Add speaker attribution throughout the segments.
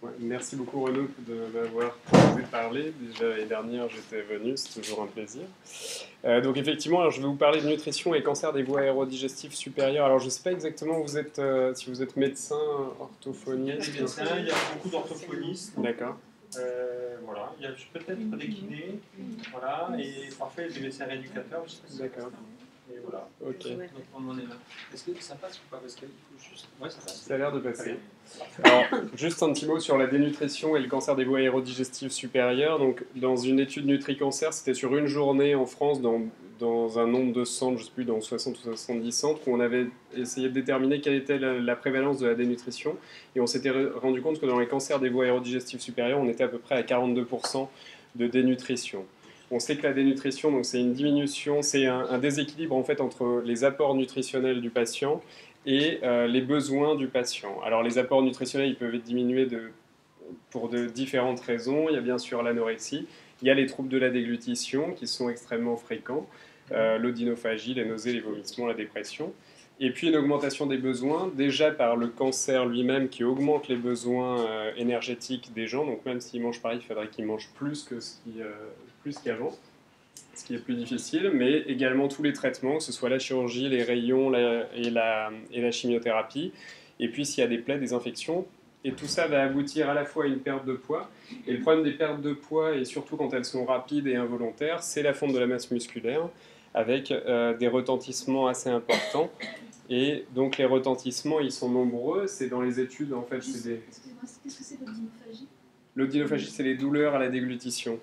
Speaker 1: Ouais, merci beaucoup Renaud de m'avoir proposé de parler. Déjà l'année dernière j'étais venu, c'est toujours un plaisir. Donc effectivement, alors, je vais vous parler de nutrition et cancer des voies aérodigestives supérieures. Alors je ne sais pas exactement vous êtes, si vous êtes médecin,
Speaker 2: Il y a
Speaker 1: orthophoniste.
Speaker 2: des médecins, il y a beaucoup d'orthophonistes.
Speaker 1: D'accord.
Speaker 2: Voilà, il y a peut-être des kinés, voilà, et parfois il y a des médecins rééducateurs.
Speaker 1: D'accord.
Speaker 2: Et voilà.
Speaker 1: Ok.
Speaker 2: Donc on en est là. Est-ce que ça passe ou pas? Parce qu'il faut juste. Ouais, ça passe.
Speaker 1: Ça a l'air de passer. Alors, juste un petit mot sur la dénutrition et le cancer des voies aérodigestives supérieures. Donc, dans une étude Nutri-Cancer, c'était sur une journée en France, dans un nombre de centres, je ne sais plus, dans 60 ou 70 centres, où on avait essayé de déterminer quelle était la prévalence de la dénutrition. Et on s'était rendu compte que dans les cancers des voies aérodigestives supérieures, on était à peu près à 42% de dénutrition. On sait que la dénutrition, donc c'est une diminution, c'est un déséquilibre en fait entre les apports nutritionnels du patient et les besoins du patient. Alors les apports nutritionnels, ils peuvent être diminués pour de différentes raisons. Il y a bien sûr l'anorexie, il y a les troubles de la déglutition qui sont extrêmement fréquents, l'odynophagie, les nausées, les vomissements, la dépression. Et puis une augmentation des besoins, déjà par le cancer lui-même qui augmente les besoins énergétiques des gens. Donc même s'ils mangent pareil, il faudrait qu'ils mangent plus plus qu'avant, ce qui est plus difficile, mais également tous les traitements, que ce soit la chirurgie, les rayons et la chimiothérapie. Et puis s'il y a des plaies, des infections, et tout ça va aboutir à la fois à une perte de poids. Et le problème des pertes de poids, et surtout quand elles sont rapides et involontaires, c'est la fonte de la masse musculaire, avec des retentissements assez importants. Et donc les retentissements, ils sont nombreux. C'est dans les études, en fait, c'est des...
Speaker 3: Excusez-moi, qu'est-ce que c'est l'odynophagie?
Speaker 1: L'odynophagie, c'est les douleurs à la déglutition.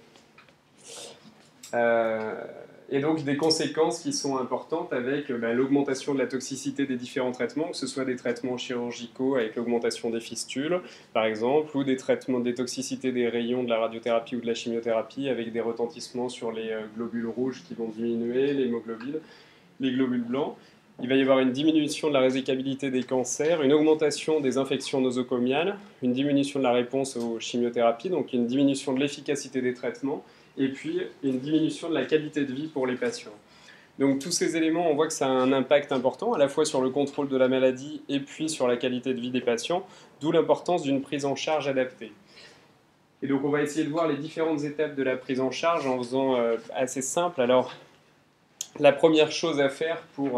Speaker 1: Et donc des conséquences qui sont importantes avec l'augmentation de la toxicité des différents traitements, que ce soit des traitements chirurgicaux avec l'augmentation des fistules, par exemple, ou des traitements des toxicités des rayons de la radiothérapie ou de la chimiothérapie avec des retentissements sur les globules rouges qui vont diminuer, l'hémoglobine, les globules blancs. Il va y avoir une diminution de la résicabilité des cancers, une augmentation des infections nosocomiales, une diminution de la réponse aux chimiothérapies, donc une diminution de l'efficacité des traitements, et puis une diminution de la qualité de vie pour les patients. Donc tous ces éléments, on voit que ça a un impact important, à la fois sur le contrôle de la maladie et puis sur la qualité de vie des patients, d'où l'importance d'une prise en charge adaptée. Et donc on va essayer de voir les différentes étapes de la prise en charge en faisant assez simple. Alors, la première chose à faire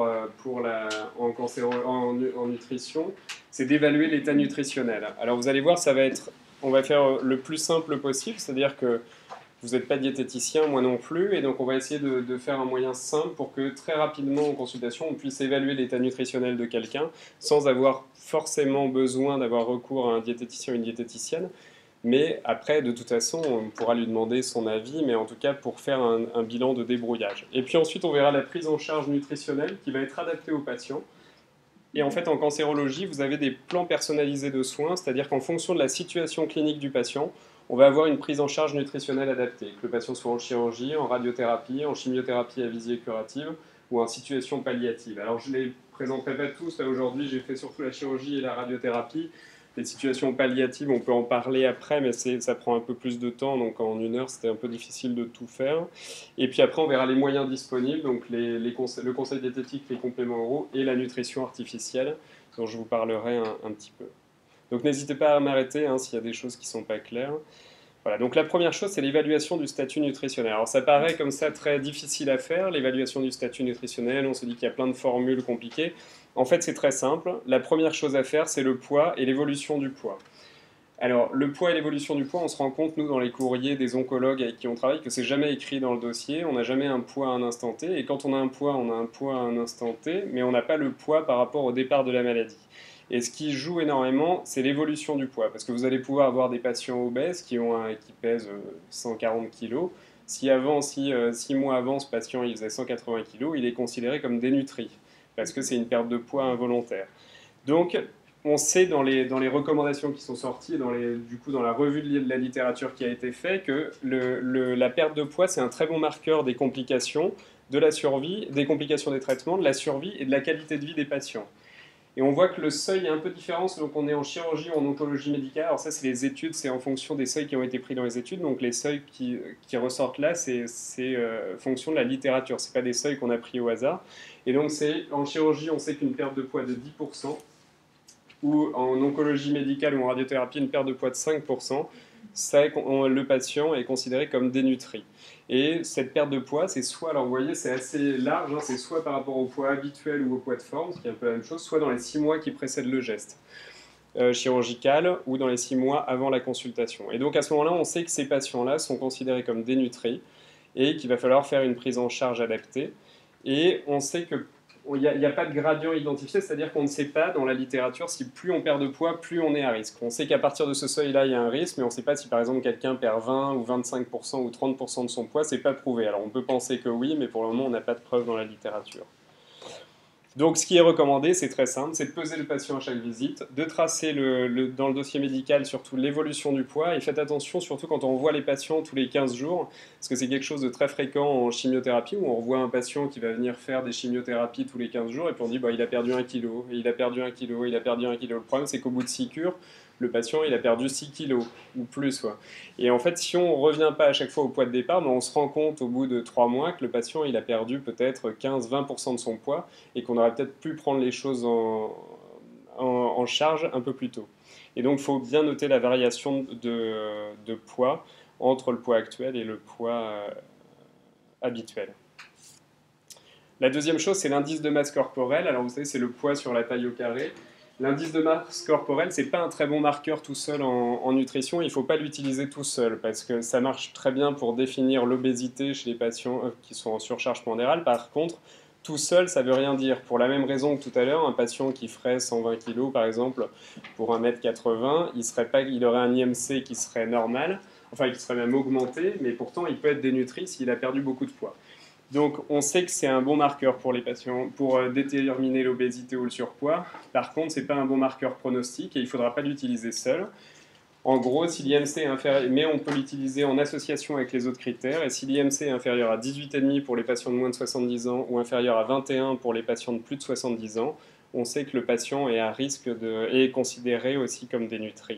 Speaker 1: en nutrition, c'est d'évaluer l'état nutritionnel. Alors vous allez voir, on va faire le plus simple possible, c'est-à-dire que vous n'êtes pas diététicien, moi non plus, et donc on va essayer de faire un moyen simple pour que très rapidement en consultation, on puisse évaluer l'état nutritionnel de quelqu'un sans avoir forcément besoin d'avoir recours à un diététicien ou une diététicienne. Mais après, de toute façon, on pourra lui demander son avis, mais en tout cas pour faire un bilan de débrouillage. Et puis ensuite, on verra la prise en charge nutritionnelle qui va être adaptée au patient. Et en fait, en cancérologie, vous avez des plans personnalisés de soins, c'est-à-dire qu'en fonction de la situation clinique du patient, on va avoir une prise en charge nutritionnelle adaptée, que le patient soit en chirurgie, en radiothérapie, en chimiothérapie à visée curative ou en situation palliative. Alors je ne les présenterai pas tous, là aujourd'hui j'ai fait surtout la chirurgie et la radiothérapie. Les situations palliatives, on peut en parler après, mais ça prend un peu plus de temps, donc en une heure c'était un peu difficile de tout faire. Et puis après on verra les moyens disponibles, donc le conseil diététique, les compléments oraux et la nutrition artificielle, dont je vous parlerai un petit peu. Donc n'hésitez pas à m'arrêter s'il y a des choses qui ne sont pas claires. Voilà, donc la première chose, c'est l'évaluation du statut nutritionnel. Alors ça paraît comme ça très difficile à faire, l'évaluation du statut nutritionnel, on se dit qu'il y a plein de formules compliquées. En fait, c'est très simple. La première chose à faire, c'est le poids et l'évolution du poids. Alors, le poids et l'évolution du poids, on se rend compte, nous, dans les courriers des oncologues avec qui on travaille, que c'est jamais écrit dans le dossier, on n'a jamais un poids à un instant T, et quand on a un poids à un instant T, mais on n'a pas le poids par rapport au départ de la maladie. Et ce qui joue énormément, c'est l'évolution du poids, parce que vous allez pouvoir avoir des patients obèses qui pèsent 140 kg. Si 6 mois avant, ce patient il faisait 180 kg, il est considéré comme dénutri, parce que c'est une perte de poids involontaire. Donc, on sait dans les recommandations qui sont sorties, dans la revue de la littérature qui a été faite, que la perte de poids, c'est un très bon marqueur des complications, de la survie, des complications des traitements, de la survie et de la qualité de vie des patients. Et on voit que le seuil est un peu différent selon qu'on est en chirurgie ou en oncologie médicale. Alors ça, c'est les études, c'est en fonction des seuils qui ont été pris dans les études. Donc les seuils qui ressortent là, c'est fonction de la littérature. Ce pas des seuils qu'on a pris au hasard. Et donc en chirurgie, on sait qu'une perte de poids de 10%, ou en oncologie médicale ou en radiothérapie une perte de poids de 5%, le patient est considéré comme dénutri. Et cette perte de poids, c'est soit, alors vous voyez, c'est assez large, hein, c'est soit par rapport au poids habituel ou au poids de forme, ce qui est un peu la même chose, soit dans les 6 mois qui précèdent le geste chirurgical ou dans les 6 mois avant la consultation. Et donc à ce moment-là, on sait que ces patients-là sont considérés comme dénutris et qu'il va falloir faire une prise en charge adaptée. Et on sait que il n'y a pas de gradient identifié, c'est-à-dire qu'on ne sait pas dans la littérature si plus on perd de poids, plus on est à risque. On sait qu'à partir de ce seuil-là, il y a un risque, mais on ne sait pas si par exemple quelqu'un perd 20 ou 25% ou 30% de son poids, c'est pas prouvé. Alors on peut penser que oui, mais pour le moment on n'a pas de preuve dans la littérature. Donc ce qui est recommandé, c'est très simple, c'est de peser le patient à chaque visite, de tracer dans le dossier médical surtout l'évolution du poids, et faites attention surtout quand on voit les patients tous les 15 jours, parce que c'est quelque chose de très fréquent en chimiothérapie, où on revoit un patient qui va venir faire des chimiothérapies tous les 15 jours, et puis on dit bah, il a perdu 1 kg, et il a perdu 1 kg, il a perdu 1 kg. Le problème c'est qu'au bout de 6 cures, le patient il a perdu 6 kg ou plus. Ouais. Et en fait, si on ne revient pas à chaque fois au poids de départ, ben on se rend compte au bout de 3 mois que le patient il a perdu peut-être 15-20% de son poids et qu'on aurait peut-être pu prendre les choses en charge un peu plus tôt. Et donc, il faut bien noter la variation de poids entre le poids actuel et le poids habituel. La deuxième chose, c'est l'indice de masse corporelle. Alors, vous savez, c'est le poids sur la taille au carré. L'indice de masse corporelle, c'est pas un très bon marqueur tout seul en nutrition. Il ne faut pas l'utiliser tout seul parce que ça marche très bien pour définir l'obésité chez les patients qui sont en surcharge pondérale. Par contre, tout seul, ça ne veut rien dire. Pour la même raison que tout à l'heure, un patient qui ferait 120 kg, par exemple, pour 1m80, il aurait un IMC qui serait normal, enfin qui serait même augmenté, mais pourtant il peut être dénutri s'il a perdu beaucoup de poids. Donc on sait que c'est un bon marqueur pour les patients pour déterminer l'obésité ou le surpoids. Par contre, ce n'est pas un bon marqueur pronostic et il ne faudra pas l'utiliser seul. En gros, si l'IMC est inférieur, mais on peut l'utiliser en association avec les autres critères, et si l'IMC est inférieur à 18,5 pour les patients de moins de 70 ans ou inférieur à 21 pour les patients de plus de 70 ans, on sait que le patient est à risque est considéré aussi comme dénutri.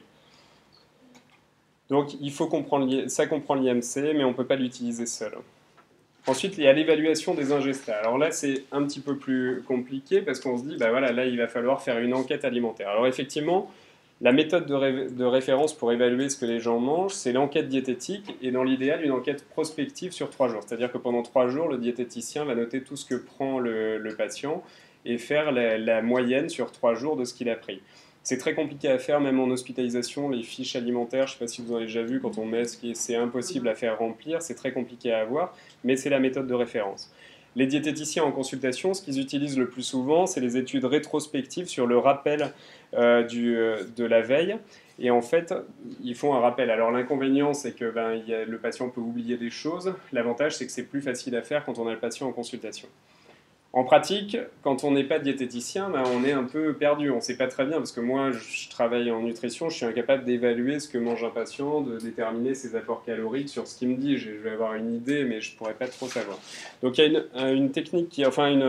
Speaker 1: Donc il faut comprendre, ça comprend l'IMC, mais on ne peut pas l'utiliser seul. Ensuite, il y a l'évaluation des ingestats. Alors là, c'est un petit peu plus compliqué parce qu'on se dit, bah voilà, là, il va falloir faire une enquête alimentaire. Alors effectivement, la méthode de référence pour évaluer ce que les gens mangent, c'est l'enquête diététique et dans l'idéal, une enquête prospective sur 3 jours. C'est-à-dire que pendant 3 jours, le diététicien va noter tout ce que prend le patient et faire la moyenne sur 3 jours de ce qu'il a pris. C'est très compliqué à faire, même en hospitalisation, les fiches alimentaires, je ne sais pas si vous en avez déjà vu, quand on met c'est impossible à faire remplir, c'est très compliqué à avoir, mais c'est la méthode de référence. Les diététiciens en consultation, ce qu'ils utilisent le plus souvent, c'est les études rétrospectives sur le rappel de la veille. Et en fait, ils font un rappel. Alors l'inconvénient, c'est que le patient peut oublier des choses. L'avantage, c'est que c'est plus facile à faire quand on a le patient en consultation. En pratique, quand on n'est pas diététicien, on est un peu perdu. On ne sait pas très bien, parce que moi, je travaille en nutrition, je suis incapable d'évaluer ce que mange un patient, de déterminer ses apports caloriques sur ce qu'il me dit. Je vais avoir une idée, mais je ne pourrais pas trop savoir. Donc il y a une technique,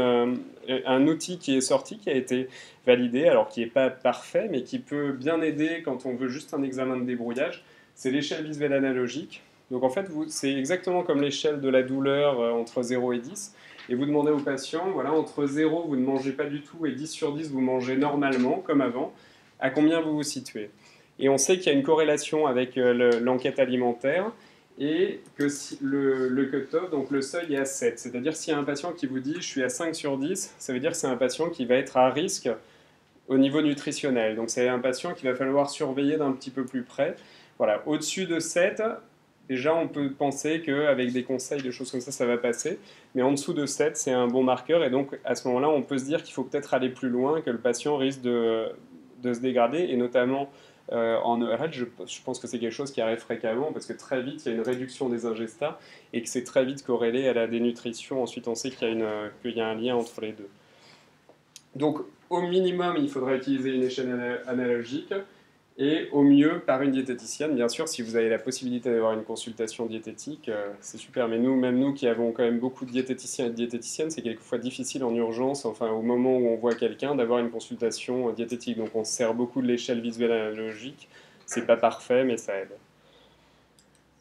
Speaker 1: un outil qui est sorti, qui a été validé, alors qui n'est pas parfait, mais qui peut bien aider quand on veut juste un examen de débrouillage. C'est l'échelle visuelle analogique. Donc en fait, c'est exactement comme l'échelle de la douleur entre 0 et 10. Et vous demandez au patient, voilà, entre 0, vous ne mangez pas du tout, et 10 sur 10, vous mangez normalement, comme avant, à combien vous vous situez. Et on sait qu'il y a une corrélation avec l'enquête alimentaire, et que si le cut-off, donc le seuil est à 7. C'est-à-dire s'il y a un patient qui vous dit « je suis à 5 sur 10 », ça veut dire que c'est un patient qui va être à risque au niveau nutritionnel. Donc c'est un patient qu'il va falloir surveiller d'un petit peu plus près. Voilà, au-dessus de 7... Déjà, on peut penser qu'avec des conseils, des choses comme ça va passer. Mais en dessous de 7, c'est un bon marqueur. Et donc, à ce moment-là, on peut se dire qu'il faut peut-être aller plus loin, que le patient risque de se dégrader. Et notamment en ERL, je pense que c'est quelque chose qui arrive fréquemment, parce que très vite, il y a une réduction des ingestats et que c'est très vite corrélé à la dénutrition. Ensuite, on sait qu'il y a un lien entre les deux. Donc, au minimum, il faudrait utiliser une échelle analogique. Et au mieux par une diététicienne. Bien sûr, si vous avez la possibilité d'avoir une consultation diététique, c'est super. Mais même nous qui avons quand même beaucoup de diététiciens et de diététiciennes, c'est quelquefois difficile en urgence, enfin au moment où on voit quelqu'un, d'avoir une consultation diététique. Donc on se sert beaucoup de l'échelle visuelle analogique. C'est pas parfait, mais ça aide.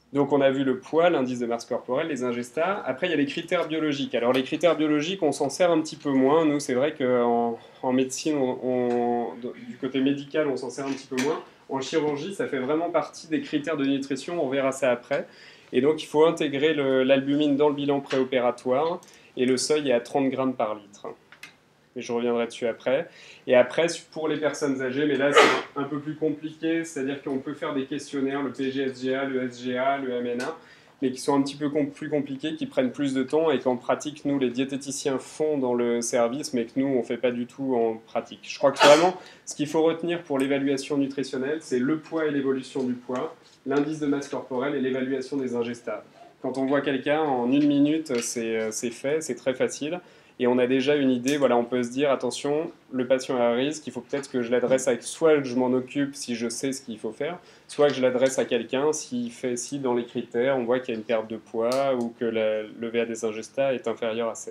Speaker 1: Donc on a vu le poids, l'indice de masse corporelle, les ingestats. Après, il y a les critères biologiques. Alors les critères biologiques, on s'en sert un petit peu moins. Nous, c'est vrai qu'en médecine, du côté médical, on s'en sert un petit peu moins. En chirurgie, ça fait vraiment partie des critères de nutrition. On verra ça après. Et donc, il faut intégrer l'albumine dans le bilan préopératoire. Et le seuil est à 30 grammes par litre. Mais je reviendrai dessus après. Et après, pour les personnes âgées, mais là c'est un peu plus compliqué, c'est-à-dire qu'on peut faire des questionnaires, le PGSGA, le SGA, le MNA, mais qui sont un petit peu plus compliqués, qui prennent plus de temps et qu'en pratique, nous, les diététiciens font dans le service, mais que nous, on ne fait pas du tout en pratique. Je crois que vraiment, ce qu'il faut retenir pour l'évaluation nutritionnelle, c'est le poids et l'évolution du poids, l'indice de masse corporelle et l'évaluation des ingestats. Quand on voit quelqu'un en 1 minute, c'est fait, c'est très facile. Et on a déjà une idée, voilà, on peut se dire, attention, le patient est à risque, il faut peut-être que je l'adresse à, soit je m'en occupe si je sais ce qu'il faut faire, soit que je l'adresse à quelqu'un s'il fait, si dans les critères, on voit qu'il y a une perte de poids ou que le VA des ingestats est inférieur à 7.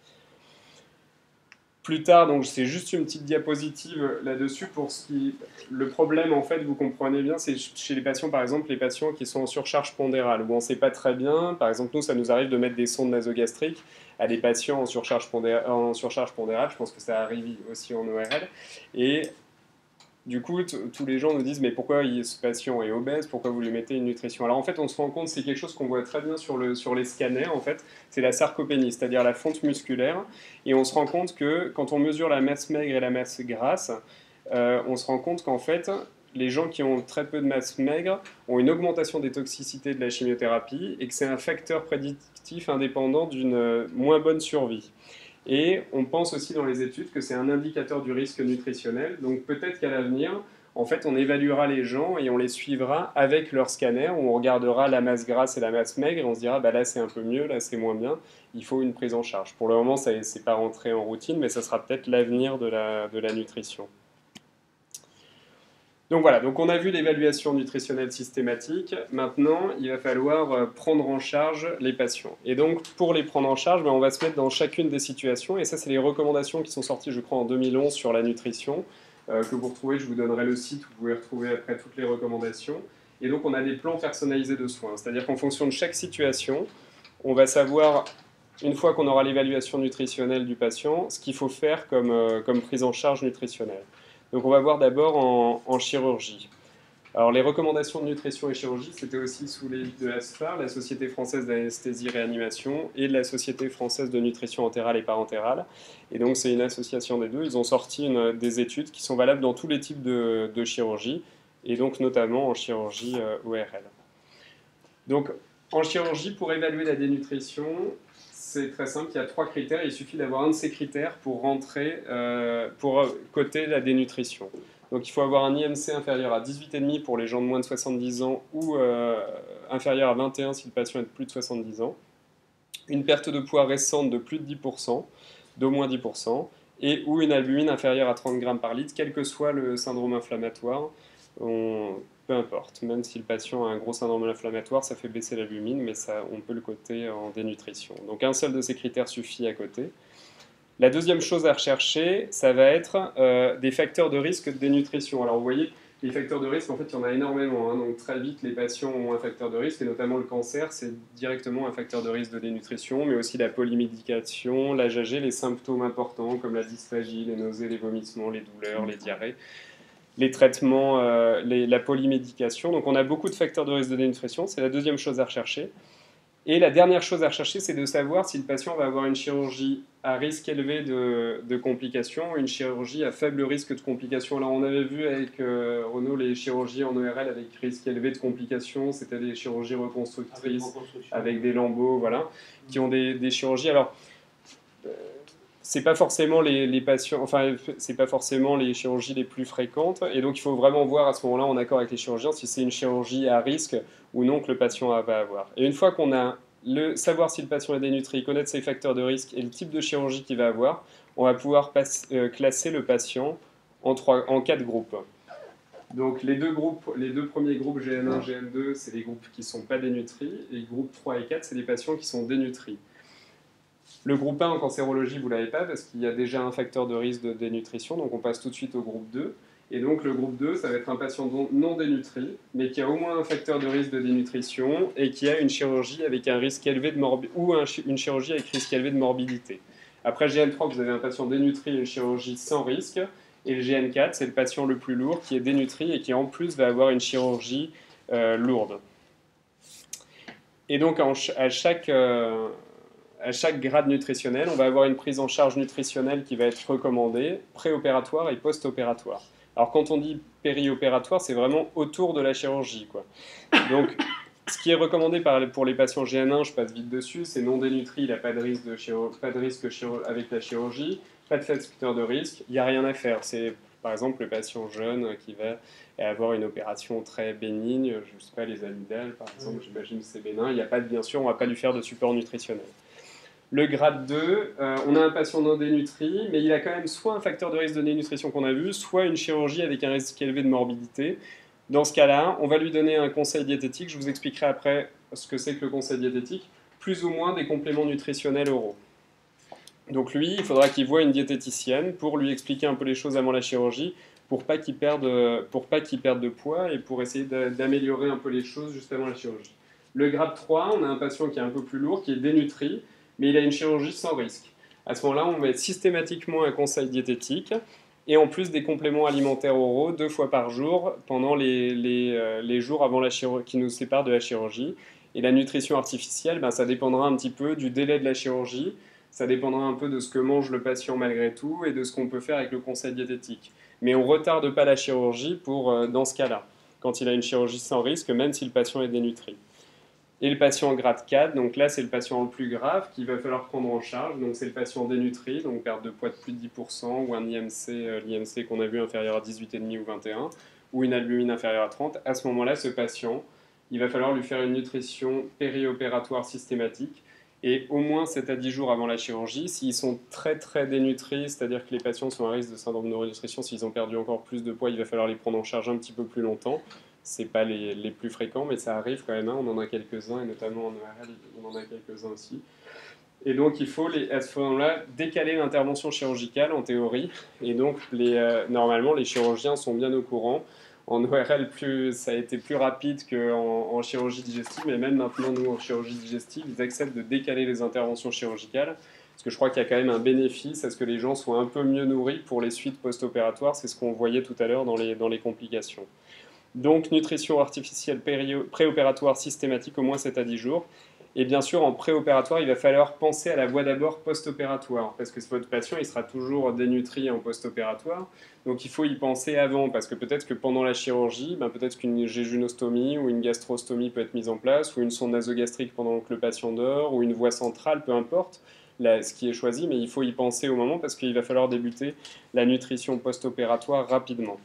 Speaker 1: Plus tard, donc c'est juste une petite diapositive là-dessus pour ce qui... Le problème, en fait, vous comprenez bien, c'est chez les patients, par exemple, les patients qui sont en surcharge pondérale, où on ne sait pas très bien, par exemple, nous, ça nous arrive de mettre des sondes nasogastriques à des patients en surcharge pondérale, je pense que ça arrive aussi en ORL, et du coup, tous les gens nous disent mais pourquoi ce patient est obèse, pourquoi vous lui mettez une nutrition? Alors en fait, on se rend compte, c'est quelque chose qu'on voit très bien sur les scanners, en fait, c'est la sarcopénie, c'est-à-dire la fonte musculaire, et on se rend compte que quand on mesure la masse maigre et la masse grasse, on se rend compte qu'en fait, les gens qui ont très peu de masse maigre ont une augmentation des toxicités de la chimiothérapie et que c'est un facteur prédictif indépendant d'une moins bonne survie. Et on pense aussi dans les études que c'est un indicateur du risque nutritionnel. Donc peut-être qu'à l'avenir, en fait, on évaluera les gens et on les suivra avec leur scanner, où on regardera la masse grasse et la masse maigre, et on se dira, bah là c'est un peu mieux, là c'est moins bien, il faut une prise en charge. Pour le moment, ça n'est pas rentré en routine, mais ça sera peut-être l'avenir de la nutrition. Donc voilà, donc on a vu l'évaluation nutritionnelle systématique. Maintenant, il va falloir prendre en charge les patients. Et donc, pour les prendre en charge, on va se mettre dans chacune des situations. Et ça, c'est les recommandations qui sont sorties, je crois, en 2011 sur la nutrition, que vous retrouvez. Je vous donnerai le site où vous pouvez retrouver après toutes les recommandations. Et donc, on a des plans personnalisés de soins. C'est-à-dire qu'en fonction de chaque situation, on va savoir, une fois qu'on aura l'évaluation nutritionnelle du patient, ce qu'il faut faire comme prise en charge nutritionnelle. Donc on va voir d'abord en chirurgie. Alors les recommandations de nutrition et chirurgie, c'était aussi sous l'égide de l'ASFAR, la Société française d'anesthésie-réanimation, et de la Société française de nutrition entérale et parentérale. Et donc c'est une association des deux. Ils ont sorti des études qui sont valables dans tous les types de chirurgie, et donc notamment en chirurgie ORL. Donc en chirurgie, pour évaluer la dénutrition, c'est très simple, il y a 3 critères, il suffit d'avoir un de ces critères pour rentrer, pour coter la dénutrition. Donc il faut avoir un IMC inférieur à 18,5 pour les gens de moins de 70 ans ou inférieur à 21 si le patient est de plus de 70 ans. Une perte de poids récente de plus de 10%, d'au moins 10%, et ou une albumine inférieure à 30 grammes par litre, quel que soit le syndrome inflammatoire. Peu importe, même si le patient a un gros syndrome inflammatoire, ça fait baisser l'albumine, mais on peut le coter en dénutrition. Donc un seul de ces critères suffit à coter. La deuxième chose à rechercher, ça va être des facteurs de risque de dénutrition. Alors vous voyez, les facteurs de risque, en fait, il y en a énormément. Donc très vite, les patients ont un facteur de risque, et notamment le cancer, c'est directement un facteur de risque de dénutrition, mais aussi la polymédication, l'âge âgé, les symptômes importants comme la dysphagie, les nausées, les vomissements, les douleurs, les diarrhées, les traitements, la polymédication. Donc on a beaucoup de facteurs de risque de dénutrition, c'est la deuxième chose à rechercher. Et la dernière chose à rechercher, c'est de savoir si le patient va avoir une chirurgie à risque élevé de complications, une chirurgie à faible risque de complications. Alors on avait vu avec Renaud les chirurgies en ORL avec risque élevé de complications, c'était des chirurgies reconstructrices avec des lambeaux, voilà, qui ont des chirurgies. Alors c'est pas forcément les patients, enfin c'est pas forcément les chirurgies les plus fréquentes, et donc il faut vraiment voir à ce moment-là en accord avec les chirurgiens si c'est une chirurgie à risque ou non que le patient va avoir. Et une fois qu'on a savoir si le patient est dénutri, connaître ses facteurs de risque et le type de chirurgie qu'il va avoir, on va pouvoir classer le patient en 4 groupes. Donc les deux premiers groupes GN1, GN2, c'est les groupes qui ne sont pas dénutris, et les groupes 3 et 4, c'est les patients qui sont dénutris. Le groupe 1 en cancérologie, vous ne l'avez pas parce qu'il y a déjà un facteur de risque de dénutrition, donc on passe tout de suite au groupe 2. Et donc le groupe 2, ça va être un patient non dénutri, mais qui a au moins un facteur de risque de dénutrition et qui a une chirurgie avec un risque élevé de une chirurgie avec risque élevé de morbidité. Après GN3, vous avez un patient dénutri et une chirurgie sans risque. Et le GN4, c'est le patient le plus lourd qui est dénutri et qui en plus va avoir une chirurgie lourde. Et donc à chaque grade nutritionnel, on va avoir une prise en charge nutritionnelle qui va être recommandée, préopératoire et post-opératoire. Alors quand on dit périopératoire, c'est vraiment autour de la chirurgie, quoi. Donc ce qui est recommandé pour les patients GN1, je passe vite dessus, c'est non dénutri, il n'a pas de risque, avec la chirurgie, pas de facteur de risque, il n'y a rien à faire. C'est par exemple le patient jeune qui va avoir une opération très bénigne, je ne sais pas, les amygdales par exemple, j'imagine que c'est bénin, il n'y a pas bien sûr, on ne va pas lui faire de support nutritionnel. Le grade 2, on a un patient non dénutri, mais il a quand même soit un facteur de risque de dénutrition qu'on a vu, soit une chirurgie avec un risque élevé de morbidité. Dans ce cas-là, on va lui donner un conseil diététique, je vous expliquerai après ce que c'est que le conseil diététique, plus ou moins des compléments nutritionnels oraux. Donc lui, il faudra qu'il voie une diététicienne pour lui expliquer un peu les choses avant la chirurgie, pour pas qu'il perde de poids et pour essayer d'améliorer un peu les choses juste avant la chirurgie. Le grade 3, on a un patient qui est un peu plus lourd, qui est dénutri, mais il a une chirurgie sans risque. À ce moment-là, on va mettre systématiquement un conseil diététique et en plus des compléments alimentaires oraux 2 fois par jour pendant les jours avant la chirurgie, qui nous séparent de la chirurgie. Et la nutrition artificielle, ça dépendra un petit peu du délai de la chirurgie, ça dépendra un peu de ce que mange le patient malgré tout et de ce qu'on peut faire avec le conseil diététique. Mais on ne retarde pas la chirurgie dans ce cas-là, quand il a une chirurgie sans risque, même si le patient est dénutri. Et le patient grade 4, donc là c'est le patient le plus grave qu'il va falloir prendre en charge. Donc c'est le patient dénutri, donc perte de poids de plus de 10%, ou un l'IMC qu'on a vu inférieur à 18,5 ou 21, ou une albumine inférieure à 30. À ce moment-là, ce patient, il va falloir lui faire une nutrition périopératoire systématique, et au moins 7 à 10 jours avant la chirurgie. S'ils sont très très dénutris, c'est-à-dire que les patients sont à risque de syndrome de neuronutrition, s'ils ont perdu encore plus de poids, il va falloir les prendre en charge un petit peu plus longtemps. Ce n'est pas les plus fréquents, mais ça arrive quand même, on en a quelques-uns, et notamment en ORL, on en a quelques-uns aussi. Et donc il faut, à ce moment-là, décaler l'intervention chirurgicale en théorie, et donc normalement les chirurgiens sont bien au courant. En ORL, ça a été plus rapide qu'en chirurgie digestive, mais même maintenant, nous, en chirurgie digestive, ils acceptent de décaler les interventions chirurgicales, parce que je crois qu'il y a quand même un bénéfice à ce que les gens soient un peu mieux nourris pour les suites post-opératoires, c'est ce qu'on voyait tout à l'heure dans les complications. Donc nutrition artificielle préopératoire systématique au moins 7 à 10 jours. Et bien sûr, en préopératoire, il va falloir penser à la voie d'abord post-opératoire, parce que votre patient, il sera toujours dénutri en post-opératoire. Donc il faut y penser avant, parce que peut-être que pendant la chirurgie, peut-être qu'une jéjunostomie ou une gastrostomie peut être mise en place, ou une sonde nasogastrique pendant que le patient dort, ou une voie centrale, peu importe ce qui est choisi, mais il faut y penser au moment, parce qu'il va falloir débuter la nutrition post-opératoire rapidement.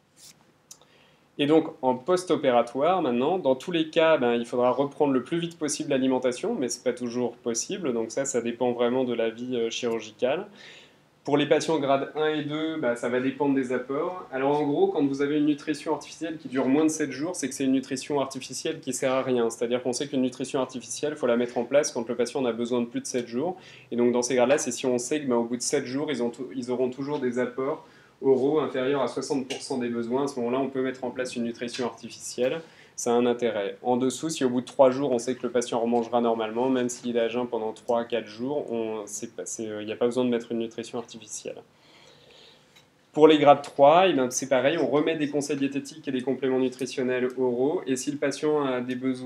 Speaker 1: Et donc, en post-opératoire, maintenant, dans tous les cas, il faudra reprendre le plus vite possible l'alimentation, mais ce n'est pas toujours possible, donc ça dépend vraiment de la vie chirurgicale. Pour les patients grade 1 et 2, ça va dépendre des apports. Alors en gros, quand vous avez une nutrition artificielle qui dure moins de 7 jours, c'est que c'est une nutrition artificielle qui ne sert à rien. C'est-à-dire qu'on sait qu'une nutrition artificielle, il faut la mettre en place quand le patient en a besoin de plus de 7 jours. Et donc dans ces grades-là, c'est si on sait qu'au bout de 7 jours, ils auront toujours des apports oraux inférieurs à 60% des besoins. À ce moment-là, on peut mettre en place une nutrition artificielle. Ça a un intérêt. En dessous, si au bout de 3 jours, on sait que le patient remangera normalement, même s'il est à jeun pendant 3 à 4 jours, il n'y a pas besoin de mettre une nutrition artificielle. Pour les grades 3, c'est pareil, on remet des conseils diététiques et des compléments nutritionnels oraux. Et si le patient a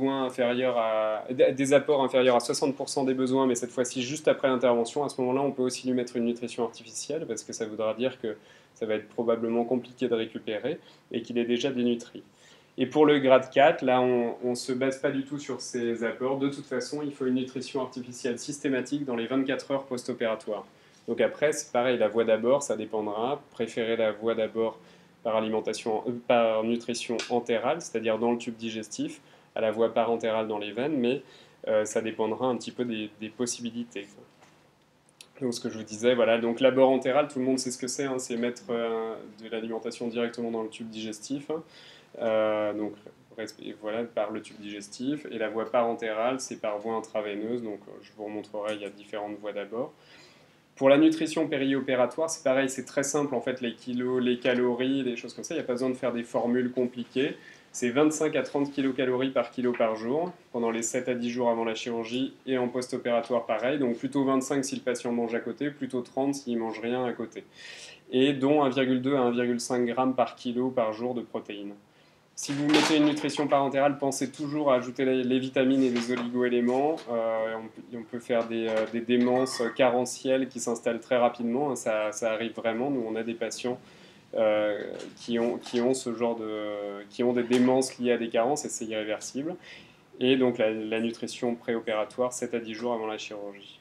Speaker 1: des apports inférieurs à 60% des besoins, mais cette fois-ci juste après l'intervention, à ce moment-là, on peut aussi lui mettre une nutrition artificielle, parce que ça voudra dire que ça va être probablement compliqué de récupérer et qu'il est déjà dénutri. Et pour le grade 4, là, on ne se base pas du tout sur ces apports. De toute façon, il faut une nutrition artificielle systématique dans les 24 heures post-opératoires. Donc après, c'est pareil, la voie d'abord, ça dépendra. Préférez la voie d'abord par nutrition entérale, c'est-à-dire dans le tube digestif, à la voie parentérale dans les veines, mais ça dépendra un petit peu des possibilités. Donc ce que je vous disais, voilà, donc l'abord entéral, tout le monde sait ce que c'est, c'est mettre de l'alimentation directement dans le tube digestif. Donc voilà, par le tube digestif. Et la voie parentérale, c'est par voie intraveineuse. Donc je vous remontrerai, il y a différentes voies d'abord. Pour la nutrition périopératoire, c'est pareil, c'est très simple en fait, les kilos, les calories, des choses comme ça, il n'y a pas besoin de faire des formules compliquées. C'est 25 à 30 kilocalories par kilo par jour, pendant les 7 à 10 jours avant la chirurgie, et en post-opératoire pareil, donc plutôt 25 si le patient mange à côté, plutôt 30 s'il ne mange rien à côté. Et dont 1,2 à 1,5 g par kilo par jour de protéines. Si vous mettez une nutrition parentérale, pensez toujours à ajouter les vitamines et les oligo-éléments. On peut faire des démences carentielles qui s'installent très rapidement. Hein, ça arrive vraiment. Nous, on a des patients qui ont des démences liées à des carences et c'est irréversible. Et donc la nutrition préopératoire 7 à 10 jours avant la chirurgie.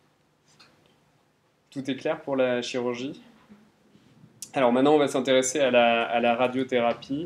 Speaker 1: Tout est clair pour la chirurgie? Alors maintenant, on va s'intéresser à la radiothérapie.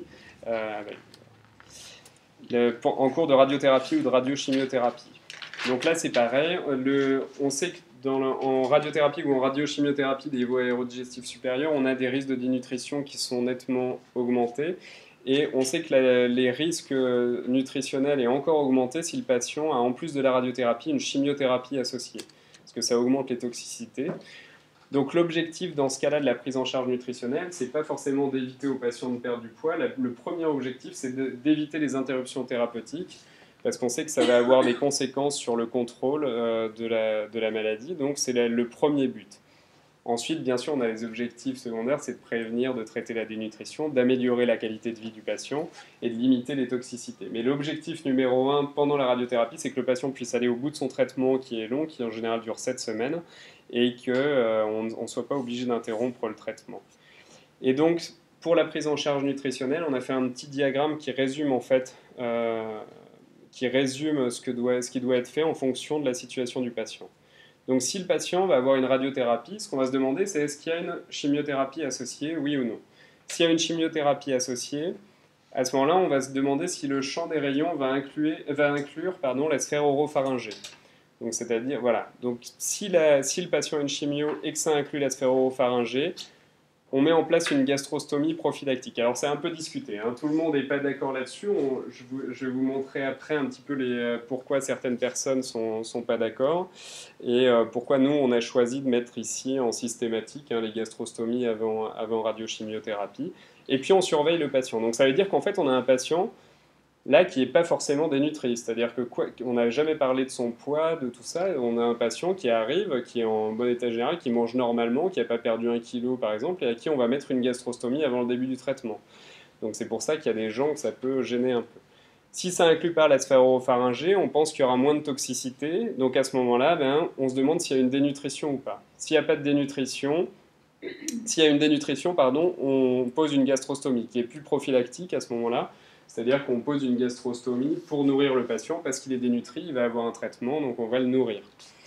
Speaker 1: En cours de radiothérapie ou de radiochimiothérapie. Donc là, c'est pareil. On sait qu'en radiothérapie ou en radiochimiothérapie des voies aérodigestives supérieures, on a des risques de dénutrition qui sont nettement augmentés. Et on sait que les risques nutritionnels est encore augmenté si le patient a, en plus de la radiothérapie, une chimiothérapie associée. Parce que ça augmente les toxicités. Donc l'objectif dans ce cas-là de la prise en charge nutritionnelle, c'est pas forcément d'éviter aux patients de perdre du poids. Le premier objectif, c'est d'éviter les interruptions thérapeutiques, parce qu'on sait que ça va avoir des conséquences sur le contrôle de la maladie. Donc c'est le premier but. Ensuite, bien sûr, on a les objectifs secondaires, c'est de prévenir, de traiter la dénutrition, d'améliorer la qualité de vie du patient et de limiter les toxicités. Mais l'objectif numéro 1 pendant la radiothérapie, c'est que le patient puisse aller au bout de son traitement qui est long, qui en général dure 7 semaines, et qu'on ne soit pas obligé d'interrompre le traitement. Et donc, pour la prise en charge nutritionnelle, on a fait un petit diagramme qui résume en fait ce qui doit être fait en fonction de la situation du patient. Donc si le patient va avoir une radiothérapie, ce qu'on va se demander, c'est est-ce qu'il y a une chimiothérapie associée, oui ou non. S'il y a une chimiothérapie associée, à ce moment-là, on va se demander si le champ des rayons va inclure la sphère oropharyngée. Donc c'est-à-dire, voilà. Donc si le patient a une chimio et que ça inclut la sphère oropharyngée, on met en place une gastrostomie prophylactique. Alors c'est un peu discuté, hein. Tout le monde n'est pas d'accord là-dessus. Je vais vous montrer après un petit peu pourquoi certaines personnes ne sont pas d'accord et pourquoi nous on a choisi de mettre ici en systématique les gastrostomies avant radiochimiothérapie. Et puis on surveille le patient. Donc ça veut dire qu'en fait on a un patient là qui n'est pas forcément dénutri, c'est-à-dire qu'on n'a jamais parlé de son poids, de tout ça, on a un patient qui arrive, qui est en bon état général, qui mange normalement, qui n'a pas perdu 1 kg par exemple, et à qui on va mettre une gastrostomie avant le début du traitement. Donc c'est pour ça qu'il y a des gens que ça peut gêner un peu. Si ça inclut pas la sphère oropharyngée, on pense qu'il y aura moins de toxicité, donc à ce moment-là, on se demande s'il y a une dénutrition ou pas. S'il n'y a pas de dénutrition, on pose une gastrostomie qui est plus prophylactique à ce moment-là. C'est-à-dire qu'on pose une gastrostomie pour nourrir le patient parce qu'il est dénutri, il va avoir un traitement, donc on va le nourrir.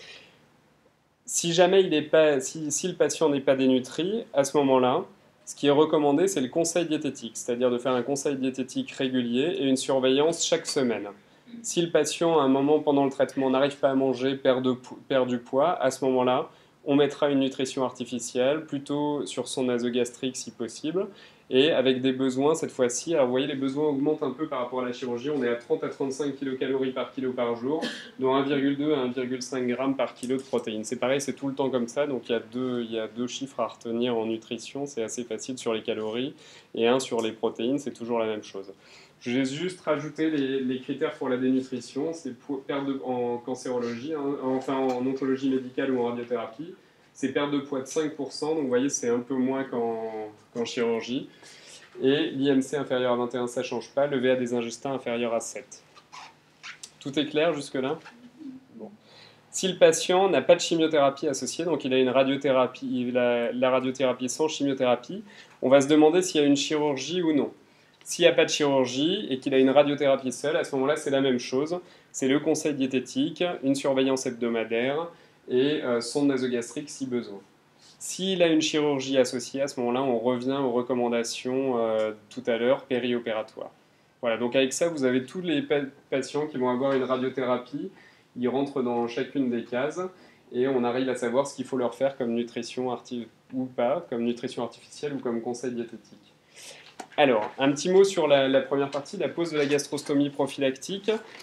Speaker 1: Si jamais si le patient n'est pas dénutri, à ce moment-là, ce qui est recommandé, c'est le conseil diététique, c'est-à-dire de faire un conseil diététique régulier et une surveillance chaque semaine. Si le patient, à un moment pendant le traitement, n'arrive pas à manger, perd du poids, à ce moment-là, on mettra une nutrition artificielle, plutôt sur son nasogastrique si possible, et avec des besoins cette fois-ci. Alors vous voyez, les besoins augmentent un peu par rapport à la chirurgie, on est à 30 à 35 kilocalories par kilo par jour, dont 1,2 à 1,5 g par kilo de protéines. C'est pareil, c'est tout le temps comme ça, donc il y a deux chiffres à retenir en nutrition, c'est assez facile sur les calories, et un sur les protéines, c'est toujours la même chose. Je vais juste rajouter les critères pour la dénutrition, c'est en cancérologie, enfin en oncologie médicale ou en radiothérapie, c'est perte de poids de 5%, donc vous voyez c'est un peu moins qu'en chirurgie, et l'IMC inférieur à 21, ça ne change pas, le VA des intestins inférieur à 7. Tout est clair jusque-là? Bon. Si le patient n'a pas de chimiothérapie associée, donc il a une radiothérapie, la radiothérapie sans chimiothérapie, on va se demander s'il y a une chirurgie ou non. S'il n'y a pas de chirurgie et qu'il a une radiothérapie seule, à ce moment-là, c'est la même chose. C'est le conseil diététique, une surveillance hebdomadaire et sonde nasogastrique si besoin. S'il a une chirurgie associée, à ce moment-là, on revient aux recommandations tout à l'heure périopératoires. Voilà, donc avec ça, vous avez tous les patients qui vont avoir une radiothérapie. Ils rentrent dans chacune des cases et on arrive à savoir ce qu'il faut leur faire comme nutrition ou pas, comme nutrition artificielle ou comme conseil diététique. Alors, un petit mot sur la première partie, la pose de la gastrostomie prophylactique.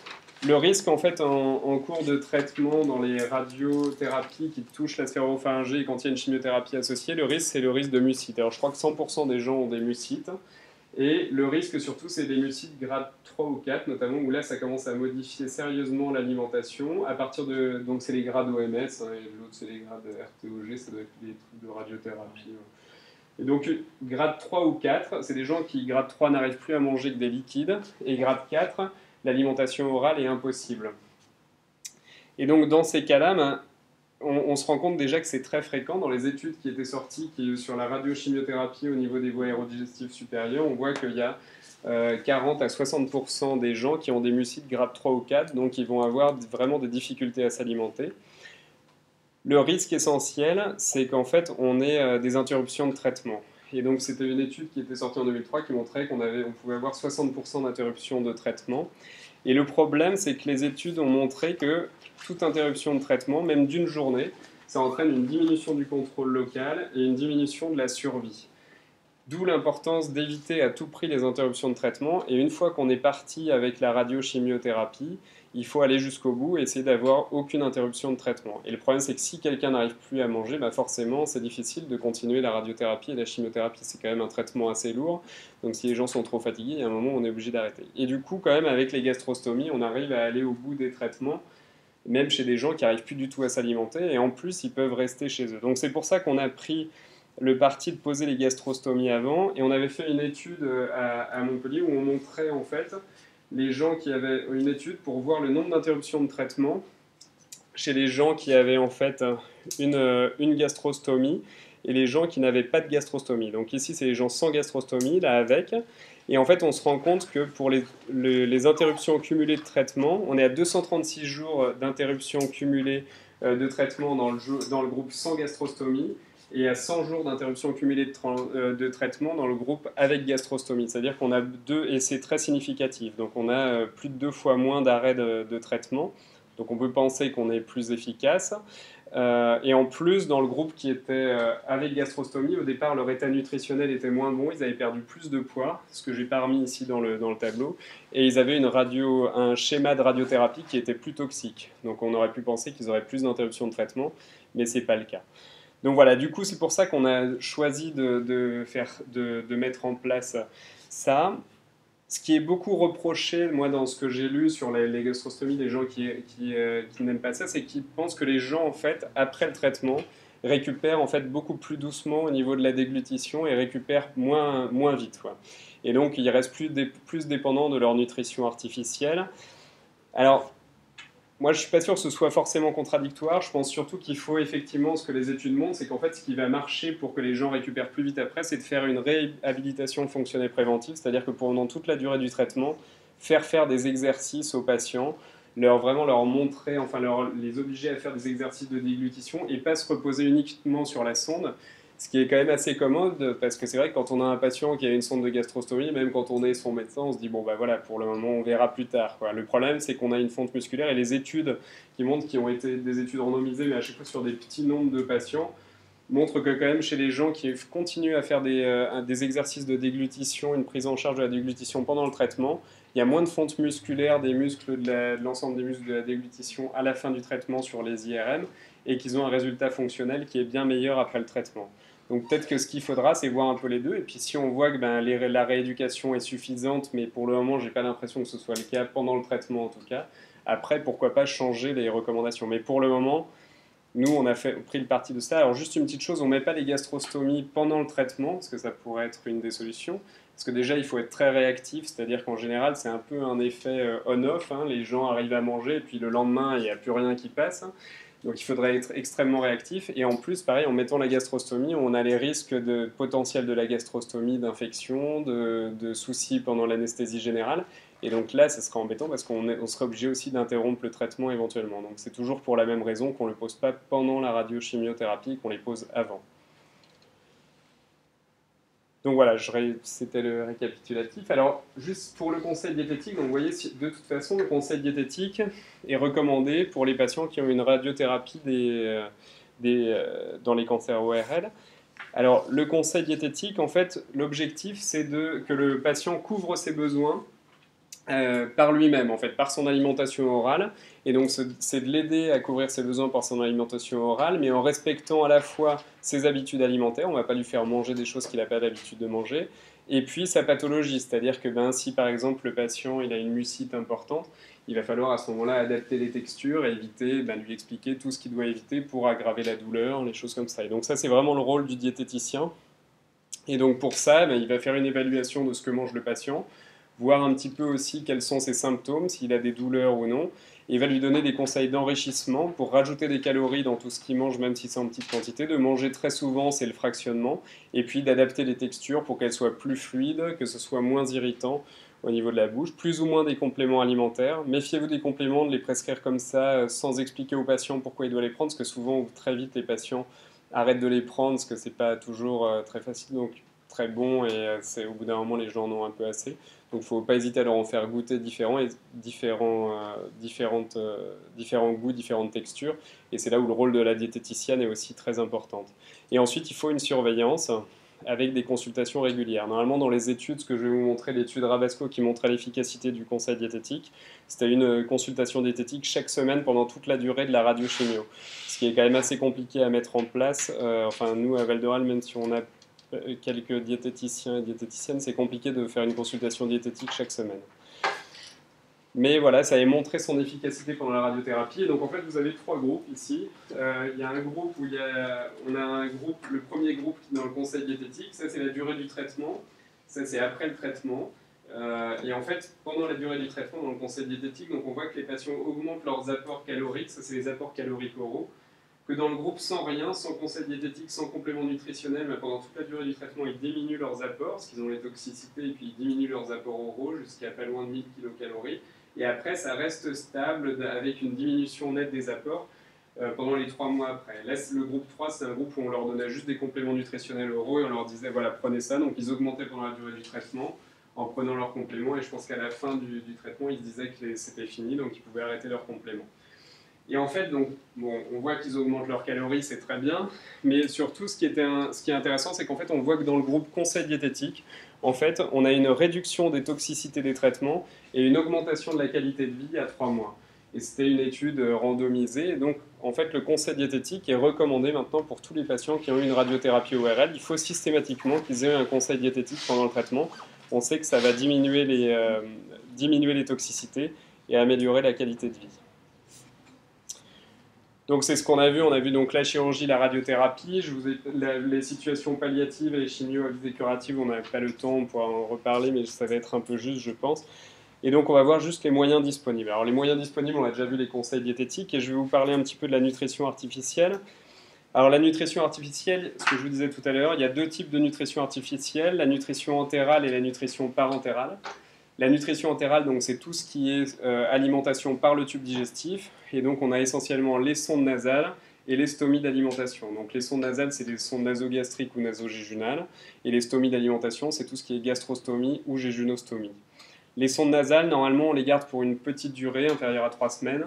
Speaker 1: Le risque, en fait, en cours de traitement dans les radiothérapies qui touchent la sphéropharyngée et quand il y a une chimiothérapie associée, le risque, c'est le risque de mucite. Alors, je crois que 100% des gens ont des mucites. Et le risque, surtout, c'est des mucites grade 3 ou 4, notamment, où là, ça commence à modifier sérieusement l'alimentation. À partir de... Donc, c'est les grades OMS, hein, et l'autre, c'est les grades RTOG, ça doit être des trucs de radiothérapie. Et donc, grade 3 ou 4, c'est des gens qui, grade 3, n'arrivent plus à manger que des liquides, et grade 4, l'alimentation orale est impossible. Et donc, dans ces cas-là, ben, on se rend compte déjà que c'est très fréquent dans les études qui étaient sorties sur la radiochimiothérapie au niveau des voies aérodigestives supérieures. On voit qu'il y a 40 à 60% des gens qui ont des mucites grade 3 ou 4, donc ils vont avoir vraiment des difficultés à s'alimenter. Le risque essentiel, c'est qu'en fait, on ait des interruptions de traitement. Et donc, c'était une étude qui était sortie en 2003 qui montrait qu'on pouvait avoir 60% d'interruption de traitement. Et le problème, c'est que les études ont montré que toute interruption de traitement, même d'une journée, ça entraîne une diminution du contrôle local et une diminution de la survie. D'où l'importance d'éviter à tout prix les interruptions de traitement. Et une fois qu'on est parti avec la radiochimiothérapie, il faut aller jusqu'au bout et essayer d'avoir aucune interruption de traitement. Et le problème, c'est que si quelqu'un n'arrive plus à manger, bah forcément, c'est difficile de continuer la radiothérapie et la chimiothérapie. C'est quand même un traitement assez lourd. Donc si les gens sont trop fatigués, à un moment, on est obligé d'arrêter. Et du coup, quand même, avec les gastrostomies, on arrive à aller au bout des traitements, même chez des gens qui n'arrivent plus du tout à s'alimenter. Et en plus, ils peuvent rester chez eux. Donc c'est pour ça qu'on a pris le parti de poser les gastrostomies avant. Et on avait fait une étude à Montpellier où on montrait en fait les gens qui avaient une étude pour voir le nombre d'interruptions de traitement chez les gens qui avaient en fait une gastrostomie et les gens qui n'avaient pas de gastrostomie. Donc ici, c'est les gens sans gastrostomie, là avec. Et en fait, on se rend compte que pour les interruptions cumulées de traitement, on est à 236 jours d'interruption cumulée de traitement dans le groupe sans gastrostomie et à 100 jours d'interruption cumulée de traitement dans le groupe avec gastrostomie. C'est-à-dire qu'on a et c'est très significatif, donc on a plus de 2 fois moins d'arrêts de traitement, donc on peut penser qu'on est plus efficace. Et en plus, dans le groupe qui était avec gastrostomie, au départ, leur état nutritionnel était moins bon, ils avaient perdu plus de poids, ce que j'ai pas remis ici dans le tableau, et ils avaient un schéma de radiothérapie qui était plus toxique. Donc on aurait pu penser qu'ils auraient plus d'interruptions de traitement, mais c'est pas le cas. Donc voilà, du coup, c'est pour ça qu'on a choisi de mettre en place ça. Ce qui est beaucoup reproché, moi, dans ce que j'ai lu sur les gastrostomies, des gens qui n'aiment pas ça, c'est qu'ils pensent que les gens, en fait, après le traitement, récupèrent en fait beaucoup plus doucement au niveau de la déglutition et récupèrent moins vite, quoi. Et donc, ils restent plus dépendants de leur nutrition artificielle. Alors, moi, je ne suis pas sûr que ce soit forcément contradictoire. Je pense surtout qu'il faut effectivement, ce que les études montrent, c'est qu'en fait, ce qui va marcher pour que les gens récupèrent plus vite après, c'est de faire une réhabilitation fonctionnelle préventive, c'est-à-dire que pendant toute la durée du traitement, faire des exercices aux patients, vraiment leur montrer, enfin les obliger à faire des exercices de déglutition et pas se reposer uniquement sur la sonde. Ce qui est quand même assez commode, parce que c'est vrai que quand on a un patient qui a une sonde de gastrostomie, même quand on est son médecin, on se dit, bon bah voilà, pour le moment, on verra plus tard, quoi. Le problème, c'est qu'on a une fonte musculaire, et les études qui ont été des études randomisées, mais à chaque fois sur des petits nombres de patients, montrent que quand même chez les gens qui continuent à faire des exercices de déglutition, une prise en charge de la déglutition pendant le traitement, il y a moins de fonte musculaire des muscles, de l'ensemble des muscles de la déglutition à la fin du traitement sur les IRM, et qu'ils ont un résultat fonctionnel qui est bien meilleur après le traitement. Donc peut-être que ce qu'il faudra, c'est voir un peu les deux. Et puis si on voit que la rééducation est suffisante, mais pour le moment, j'ai pas l'impression que ce soit le cas pendant le traitement en tout cas, après, pourquoi pas changer les recommandations. Mais pour le moment, nous, on a pris le parti de ça. Alors juste une petite chose, on ne met pas les gastrostomies pendant le traitement, parce que ça pourrait être une des solutions. Parce que déjà, il faut être très réactif, c'est-à-dire qu'en général, c'est un peu un effet on-off. Hein. Les gens arrivent à manger, et puis le lendemain, il n'y a plus rien qui passe. Donc il faudrait être extrêmement réactif. Et en plus, pareil, en mettant la gastrostomie, on a les risques potentiels de la gastrostomie, d'infection, de soucis pendant l'anesthésie générale. Et donc là, ça serait embêtant parce qu'on serait obligé aussi d'interrompre le traitement éventuellement. Donc c'est toujours pour la même raison qu'on ne le pose pas pendant la radiochimiothérapie, qu'on les pose avant. Donc voilà, c'était le récapitulatif. Alors, juste pour le conseil diététique, donc vous voyez, de toute façon, le conseil diététique est recommandé pour les patients qui ont une radiothérapie dans les cancers ORL. Alors, le conseil diététique, en fait, l'objectif, c'est que le patient couvre ses besoins par lui-même, en fait, par son alimentation orale. Et donc, c'est de l'aider à couvrir ses besoins par son alimentation orale, mais en respectant à la fois ses habitudes alimentaires. On ne va pas lui faire manger des choses qu'il n'a pas l'habitude de manger. Et puis, sa pathologie, c'est-à-dire que si par exemple le patient il a une mucite importante, il va falloir à ce moment-là adapter les textures et éviter, lui expliquer tout ce qu'il doit éviter pour aggraver la douleur, les choses comme ça. Et donc ça, c'est vraiment le rôle du diététicien. Et donc pour ça, il va faire une évaluation de ce que mange le patient, voir un petit peu aussi quels sont ses symptômes, s'il a des douleurs ou non, et il va lui donner des conseils d'enrichissement pour rajouter des calories dans tout ce qu'il mange, même si c'est en petite quantité, de manger très souvent, c'est le fractionnement, et puis d'adapter les textures pour qu'elles soient plus fluides, que ce soit moins irritant au niveau de la bouche, plus ou moins des compléments alimentaires. Méfiez-vous des compléments, de les prescrire comme ça, sans expliquer au patient pourquoi il doit les prendre, parce que souvent, ou très vite, les patients arrêtent de les prendre, parce que c'est pas toujours très facile, donc très bon, et au bout d'un moment, les gens en ont un peu assez. Donc il ne faut pas hésiter à leur en faire goûter différents goûts, différentes textures. Et c'est là où le rôle de la diététicienne est aussi très importante. Et ensuite, il faut une surveillance avec des consultations régulières. Normalement, dans les études, ce que je vais vous montrer, l'étude Rabasco qui montrait l'efficacité du conseil diététique, c'était une consultation diététique chaque semaine pendant toute la durée de la radiochimio. Ce qui est quand même assez compliqué à mettre en place. Enfin, nous, à Val-d'Oral, même si on a quelques diététiciens et diététiciennes, c'est compliqué de faire une consultation diététique chaque semaine. Mais voilà, ça a montré son efficacité pendant la radiothérapie. Et donc en fait, vous avez 3 groupes ici. Il y a un groupe où on a un groupe, le premier groupe qui est dans le conseil diététique. Ça, c'est la durée du traitement. Ça, c'est après le traitement. Et en fait, pendant la durée du traitement, dans le conseil diététique, donc on voit que les patients augmentent leurs apports caloriques. Ça, c'est les apports caloriques oraux. Que dans le groupe sans rien, sans conseil diététique, sans complément nutritionnel, mais pendant toute la durée du traitement, ils diminuent leurs apports, parce qu'ils ont les toxicités, et puis ils diminuent leurs apports oraux jusqu'à pas loin de 1000 kcal. Et après, ça reste stable avec une diminution nette des apports pendant les 3 mois après. Là, le groupe 3, c'est un groupe où on leur donnait juste des compléments nutritionnels oraux et on leur disait, voilà, prenez ça. Donc ils augmentaient pendant la durée du traitement en prenant leurs compléments. Et je pense qu'à la fin du traitement, ils se disaient que c'était fini, donc ils pouvaient arrêter leurs compléments. Et en fait, donc, on voit qu'ils augmentent leurs calories, c'est très bien, mais surtout, ce qui est intéressant, c'est qu'en fait, on voit que dans le groupe conseil diététique, en fait, on a une réduction des toxicités des traitements et une augmentation de la qualité de vie à 3 mois. Et c'était une étude randomisée. Et donc, en fait, le conseil diététique est recommandé maintenant pour tous les patients qui ont eu une radiothérapie ORL. Il faut systématiquement qu'ils aient un conseil diététique pendant le traitement. On sait que ça va diminuer les toxicités et améliorer la qualité de vie. Donc c'est ce qu'on a vu. On a vu donc la chirurgie, la radiothérapie. Les situations palliatives et les chimio à visée curative, on n'avait pas le temps, on pourra en reparler, mais ça va être un peu juste, je pense. Et donc on va voir juste les moyens disponibles. Alors les moyens disponibles, on a déjà vu les conseils diététiques, et je vais vous parler un petit peu de la nutrition artificielle. Alors la nutrition artificielle, ce que je vous disais tout à l'heure, il y a 2 types de nutrition artificielle, la nutrition entérale et la nutrition parentérale. La nutrition entérale, donc, c'est tout ce qui est alimentation par le tube digestif. Et donc, on a essentiellement les sondes nasales et les stomies d'alimentation. Donc, les sondes nasales, c'est les sondes nasogastriques ou nasogéjunales. Et les stomies d'alimentation, c'est tout ce qui est gastrostomie ou jéjunostomie. Les sondes nasales, normalement, on les garde pour une petite durée, inférieure à 3 semaines.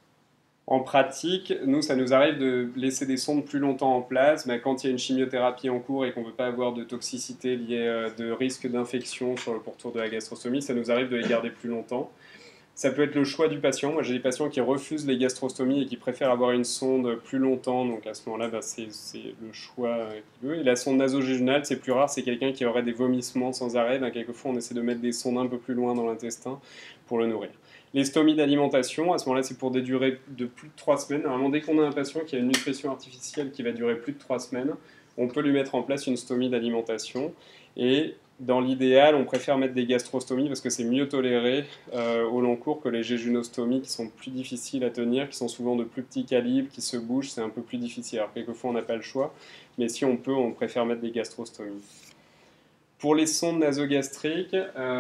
Speaker 1: En pratique, nous, ça nous arrive de laisser des sondes plus longtemps en place, mais quand il y a une chimiothérapie en cours et qu'on ne veut pas avoir de toxicité liée de risque d'infection sur le pourtour de la gastrostomie, ça nous arrive de les garder plus longtemps. Ça peut être le choix du patient. Moi, j'ai des patients qui refusent les gastrostomies et qui préfèrent avoir une sonde plus longtemps. Donc à ce moment-là, c'est le choix qu'il veut. Et la sonde nasogénale, c'est plus rare. C'est quelqu'un qui aurait des vomissements sans arrêt. Quelquefois, on essaie de mettre des sondes un peu plus loin dans l'intestin pour le nourrir. Les stomies d'alimentation, à ce moment-là, c'est pour des durées de plus de 3 semaines. Normalement, dès qu'on a un patient qui a une nutrition artificielle qui va durer plus de 3 semaines, on peut lui mettre en place une stomie d'alimentation. Et dans l'idéal, on préfère mettre des gastrostomies parce que c'est mieux toléré au long cours que les jéjunostomies qui sont plus difficiles à tenir, qui sont souvent de plus petit calibre, qui se bougent, c'est un peu plus difficile. Alors quelquefois, on n'a pas le choix, mais si on peut, on préfère mettre des gastrostomies. Pour les sondes nasogastriques,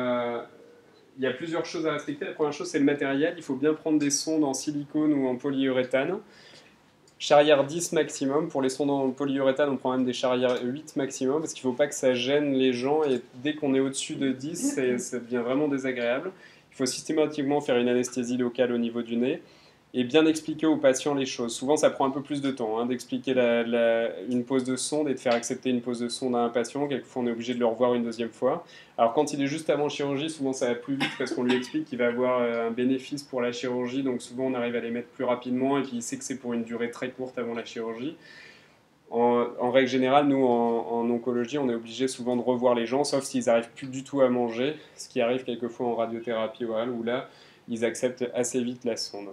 Speaker 1: il y a plusieurs choses à respecter. La première chose, c'est le matériel. Il faut bien prendre des sondes en silicone ou en polyuréthane. Charrière 10 maximum. Pour les sondes en polyuréthane, on prend même des charrières 8 maximum parce qu'il ne faut pas que ça gêne les gens. Et dès qu'on est au-dessus de 10, ça devient vraiment désagréable. Il faut systématiquement faire une anesthésie locale au niveau du nez. et bien expliquer aux patients les choses. Souvent, ça prend un peu plus de temps d'expliquer une pose de sonde et de faire accepter une pose de sonde à un patient. Quelquefois, on est obligé de le revoir une deuxième fois. Alors, quand il est juste avant chirurgie, souvent ça va plus vite parce qu'on lui explique qu'il va avoir un bénéfice pour la chirurgie. Donc, souvent, on arrive à les mettre plus rapidement et puis il sait que c'est pour une durée très courte avant la chirurgie. En règle générale, nous, en oncologie, on est obligé souvent de revoir les gens, sauf s'ils n'arrivent plus du tout à manger, ce qui arrive quelquefois en radiothérapie orale, où là, ils acceptent assez vite la sonde.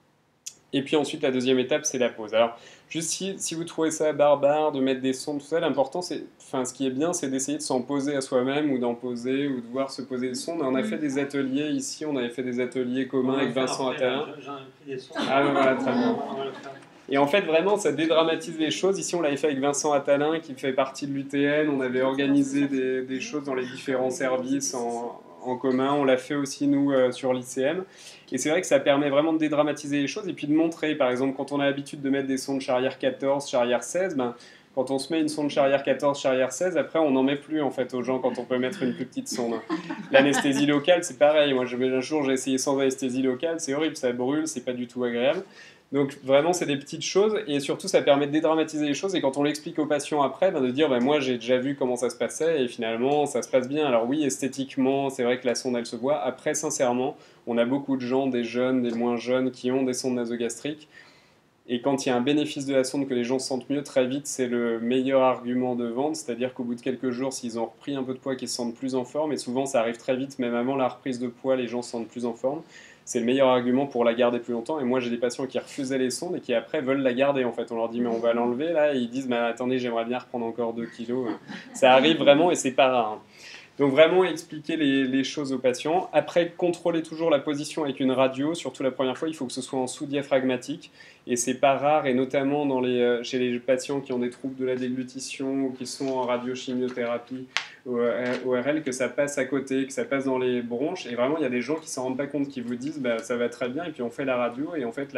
Speaker 1: Et puis ensuite, la deuxième étape, c'est la pause. Alors, juste si vous trouvez ça barbare de mettre des sondes, tout ça, l'important, ce qui est bien, c'est d'essayer de s'en poser à soi-même ou d'en poser ou de voir se poser des sondes. On a fait des ateliers ici, on avait fait des ateliers communs avec Vincent Attalin.
Speaker 2: J'en ai pris des sondes.
Speaker 1: Ah, voilà, très bien. Et en fait, vraiment, ça dédramatise les choses. Ici, on l'avait fait avec Vincent Attalin, qui fait partie de l'UTN. On avait organisé des choses dans les différents services en commun. On l'a fait aussi, nous, sur l'ICM. Et c'est vrai que ça permet vraiment de dédramatiser les choses et puis de montrer, par exemple, quand on a l'habitude de mettre des sondes charrière 14, charrière 16, quand on se met une sonde charrière 14, charrière 16, après on n'en met plus en fait aux gens quand on peut mettre une plus petite sonde. L'anesthésie locale, c'est pareil. Moi, un jour, j'ai essayé sans anesthésie locale, c'est horrible, ça brûle, c'est pas du tout agréable. Donc vraiment, c'est des petites choses et surtout, ça permet de dédramatiser les choses. Et quand on l'explique aux patients après, de dire moi, j'ai déjà vu comment ça se passait et finalement, ça se passe bien. Alors oui, esthétiquement, c'est vrai que la sonde, elle se voit. Après, sincèrement, on a beaucoup de gens, des jeunes, des moins jeunes, qui ont des sondes nasogastriques. Et quand il y a un bénéfice de la sonde, que les gens se sentent mieux, très vite, c'est le meilleur argument de vente. C'est-à-dire qu'au bout de quelques jours, s'ils ont repris un peu de poids, qu'ils se sentent plus en forme, et souvent ça arrive très vite, même avant la reprise de poids, les gens se sentent plus en forme. C'est le meilleur argument pour la garder plus longtemps. Et moi, j'ai des patients qui refusaient les sondes et qui après veulent la garder. En fait, on leur dit mais on va l'enlever là, et ils disent attendez, j'aimerais bien reprendre encore 2 kilos. Ça arrive vraiment et c'est pas rare. Donc vraiment expliquer les choses aux patients. Après, contrôler toujours la position avec une radio, surtout la première fois, il faut que ce soit en sous-diaphragmatique. Et c'est pas rare, et notamment chez les patients qui ont des troubles de la déglutition ou qui sont en radiochimiothérapie ORL, que ça passe à côté, que ça passe dans les bronches. Et vraiment, il y a des gens qui s'en rendent pas compte, qui vous disent ça va très bien, et puis on fait la radio, et en fait,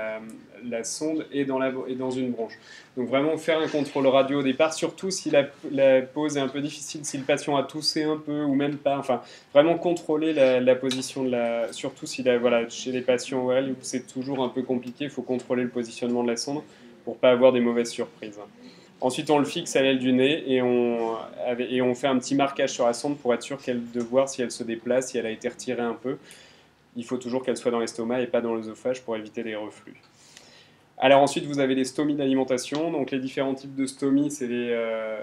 Speaker 1: la sonde est dans une bronche. Donc vraiment faire un contrôle radio au départ, surtout si la pose est un peu difficile, si le patient a toussé un peu ou même pas. Enfin, vraiment contrôler la position surtout si chez les patients ORL où c'est toujours un peu compliqué, il faut contrôler le positionnement de la sonde pour pas avoir des mauvaises surprises. Ensuite, on le fixe à l'aile du nez et on fait un petit marquage sur la sonde pour être sûr de voir si elle se déplace, si elle a été retirée un peu. Il faut toujours qu'elle soit dans l'estomac et pas dans l'œsophage pour éviter les reflux. Alors ensuite, vous avez les stomies d'alimentation. Donc les différents types de stomies, c'est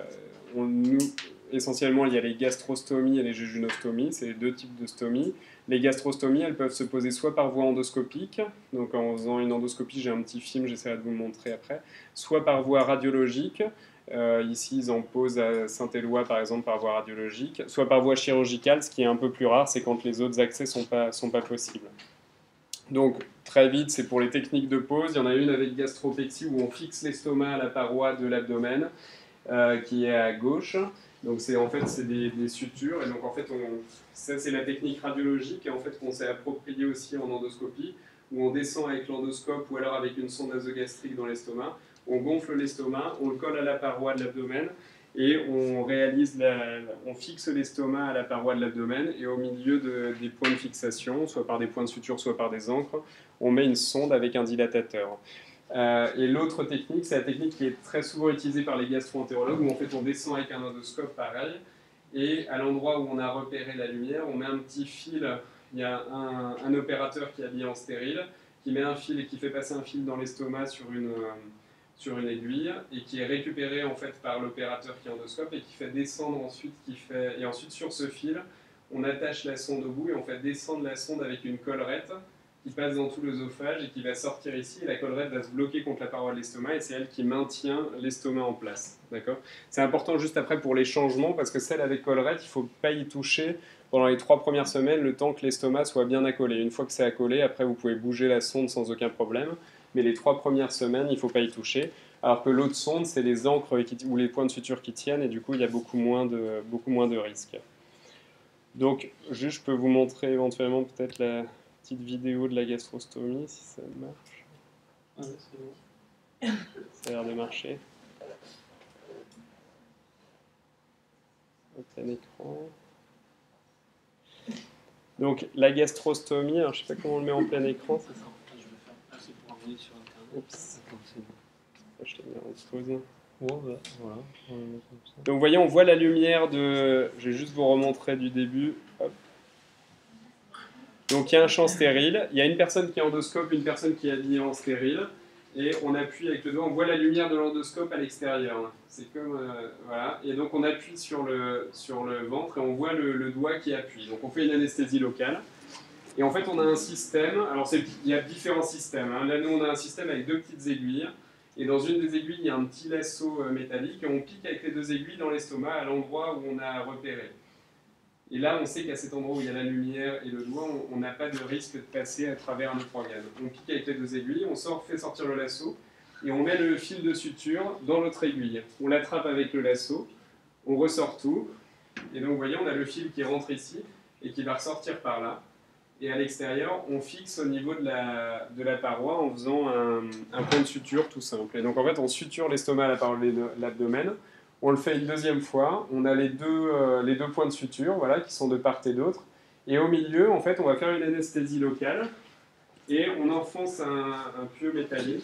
Speaker 1: essentiellement, il y a les gastrostomies et les jéjunostomies. C'est les 2 types de stomies. Les gastrostomies, elles peuvent se poser soit par voie endoscopique, donc en faisant une endoscopie, j'ai un petit film, j'essaierai de vous le montrer après, soit par voie radiologique. Ici, ils en posent à Saint-Éloi, par exemple, par voie radiologique, soit par voie chirurgicale, ce qui est un peu plus rare, c'est quand les autres accès sont pas possibles. Donc, très vite, c'est pour les techniques de pose. Il y en a une avec gastropexie où on fixe l'estomac à la paroi de l'abdomen, qui est à gauche. Donc, c'est des sutures. Et donc, en fait, ça, c'est la technique radiologique et en fait, qu'on s'est approprié aussi en endoscopie, où on descend avec l'endoscope ou alors avec une sonde nasogastrique dans l'estomac. On gonfle l'estomac, on le colle à la paroi de l'abdomen et on fixe l'estomac à la paroi de l'abdomen et au milieu des points de fixation, soit par des points de suture, soit par des encres, on met une sonde avec un dilatateur. Et l'autre technique, c'est la technique qui est très souvent utilisée par les gastro-entérologues, où en fait on descend avec un endoscope pareil, et à l'endroit où on a repéré la lumière, on met un petit fil, il y a un opérateur qui est habillé en stérile, qui met un fil et qui fait passer un fil dans l'estomac sur une aiguille et qui est récupéré en fait par l'opérateur qui est endoscope et qui fait descendre ensuite, et ensuite sur ce fil, on attache la sonde au bout et on fait descendre la sonde avec une collerette qui passe dans tout l'œsophage et qui va sortir ici et la collerette va se bloquer contre la paroi de l'estomac et c'est elle qui maintient l'estomac en place. D'accord ? C'est important juste après pour les changements parce que celle avec collerette, il ne faut pas y toucher pendant les 3 premières semaines le temps que l'estomac soit bien accolé. Une fois que c'est accolé, après vous pouvez bouger la sonde sans aucun problème. Mais les 3 premières semaines, il ne faut pas y toucher. Alors que l'autre sonde, c'est les encres ou les points de suture qui tiennent, et du coup, il y a beaucoup moins de risques. Donc, je peux vous montrer éventuellement peut-être la petite vidéo de la gastrostomie, si ça marche.
Speaker 2: Ah, c'est bon.
Speaker 1: Ça a l'air de marcher. Au plein écran. Donc, la gastrostomie, alors je ne sais pas comment on le met en plein écran, c'est ça ?
Speaker 4: sur Internet.
Speaker 1: Oups.
Speaker 4: Attends, c'est bon.
Speaker 1: Je l'ai mis en pause.
Speaker 4: Ouais, bah, voilà, on va le mettre comme ça.
Speaker 1: Donc vous voyez, on voit la lumière de... Je vais juste vous remontrer du début. Hop. Donc il y a un champ stérile, il y a une personne qui est endoscope, une personne qui est habillée en stérile, et on appuie avec le doigt, on voit la lumière de l'endoscope à l'extérieur. C'est comme... voilà. Et donc on appuie sur le ventre et on voit le doigt qui appuie. Donc on fait une anesthésie locale. Et en fait on a un système, alors il y a différents systèmes. Hein. Là nous on a un système avec 2 petites aiguilles. Et dans une des aiguilles, il y a un petit lasso métallique et on pique avec les 2 aiguilles dans l'estomac à l'endroit où on a repéré. Et là, on sait qu'à cet endroit où il y a la lumière et le doigt, on n'a pas de risque de passer à travers notre organe. On pique avec les 2 aiguilles, on fait sortir le lasso et on met le fil de suture dans notre aiguille. On l'attrape avec le lasso, on ressort tout. Et donc, vous voyez, on a le fil qui rentre ici et qui va ressortir par là. Et à l'extérieur, on fixe au niveau de la paroi en faisant un point de suture tout simple. Et donc en fait, on suture l'estomac à la paroi de l'abdomen. On le fait une 2e fois. On a les deux points de suture, voilà, qui sont de part et d'autre. Et au milieu, en fait, on va faire une anesthésie locale. Et on enfonce un pieu métallique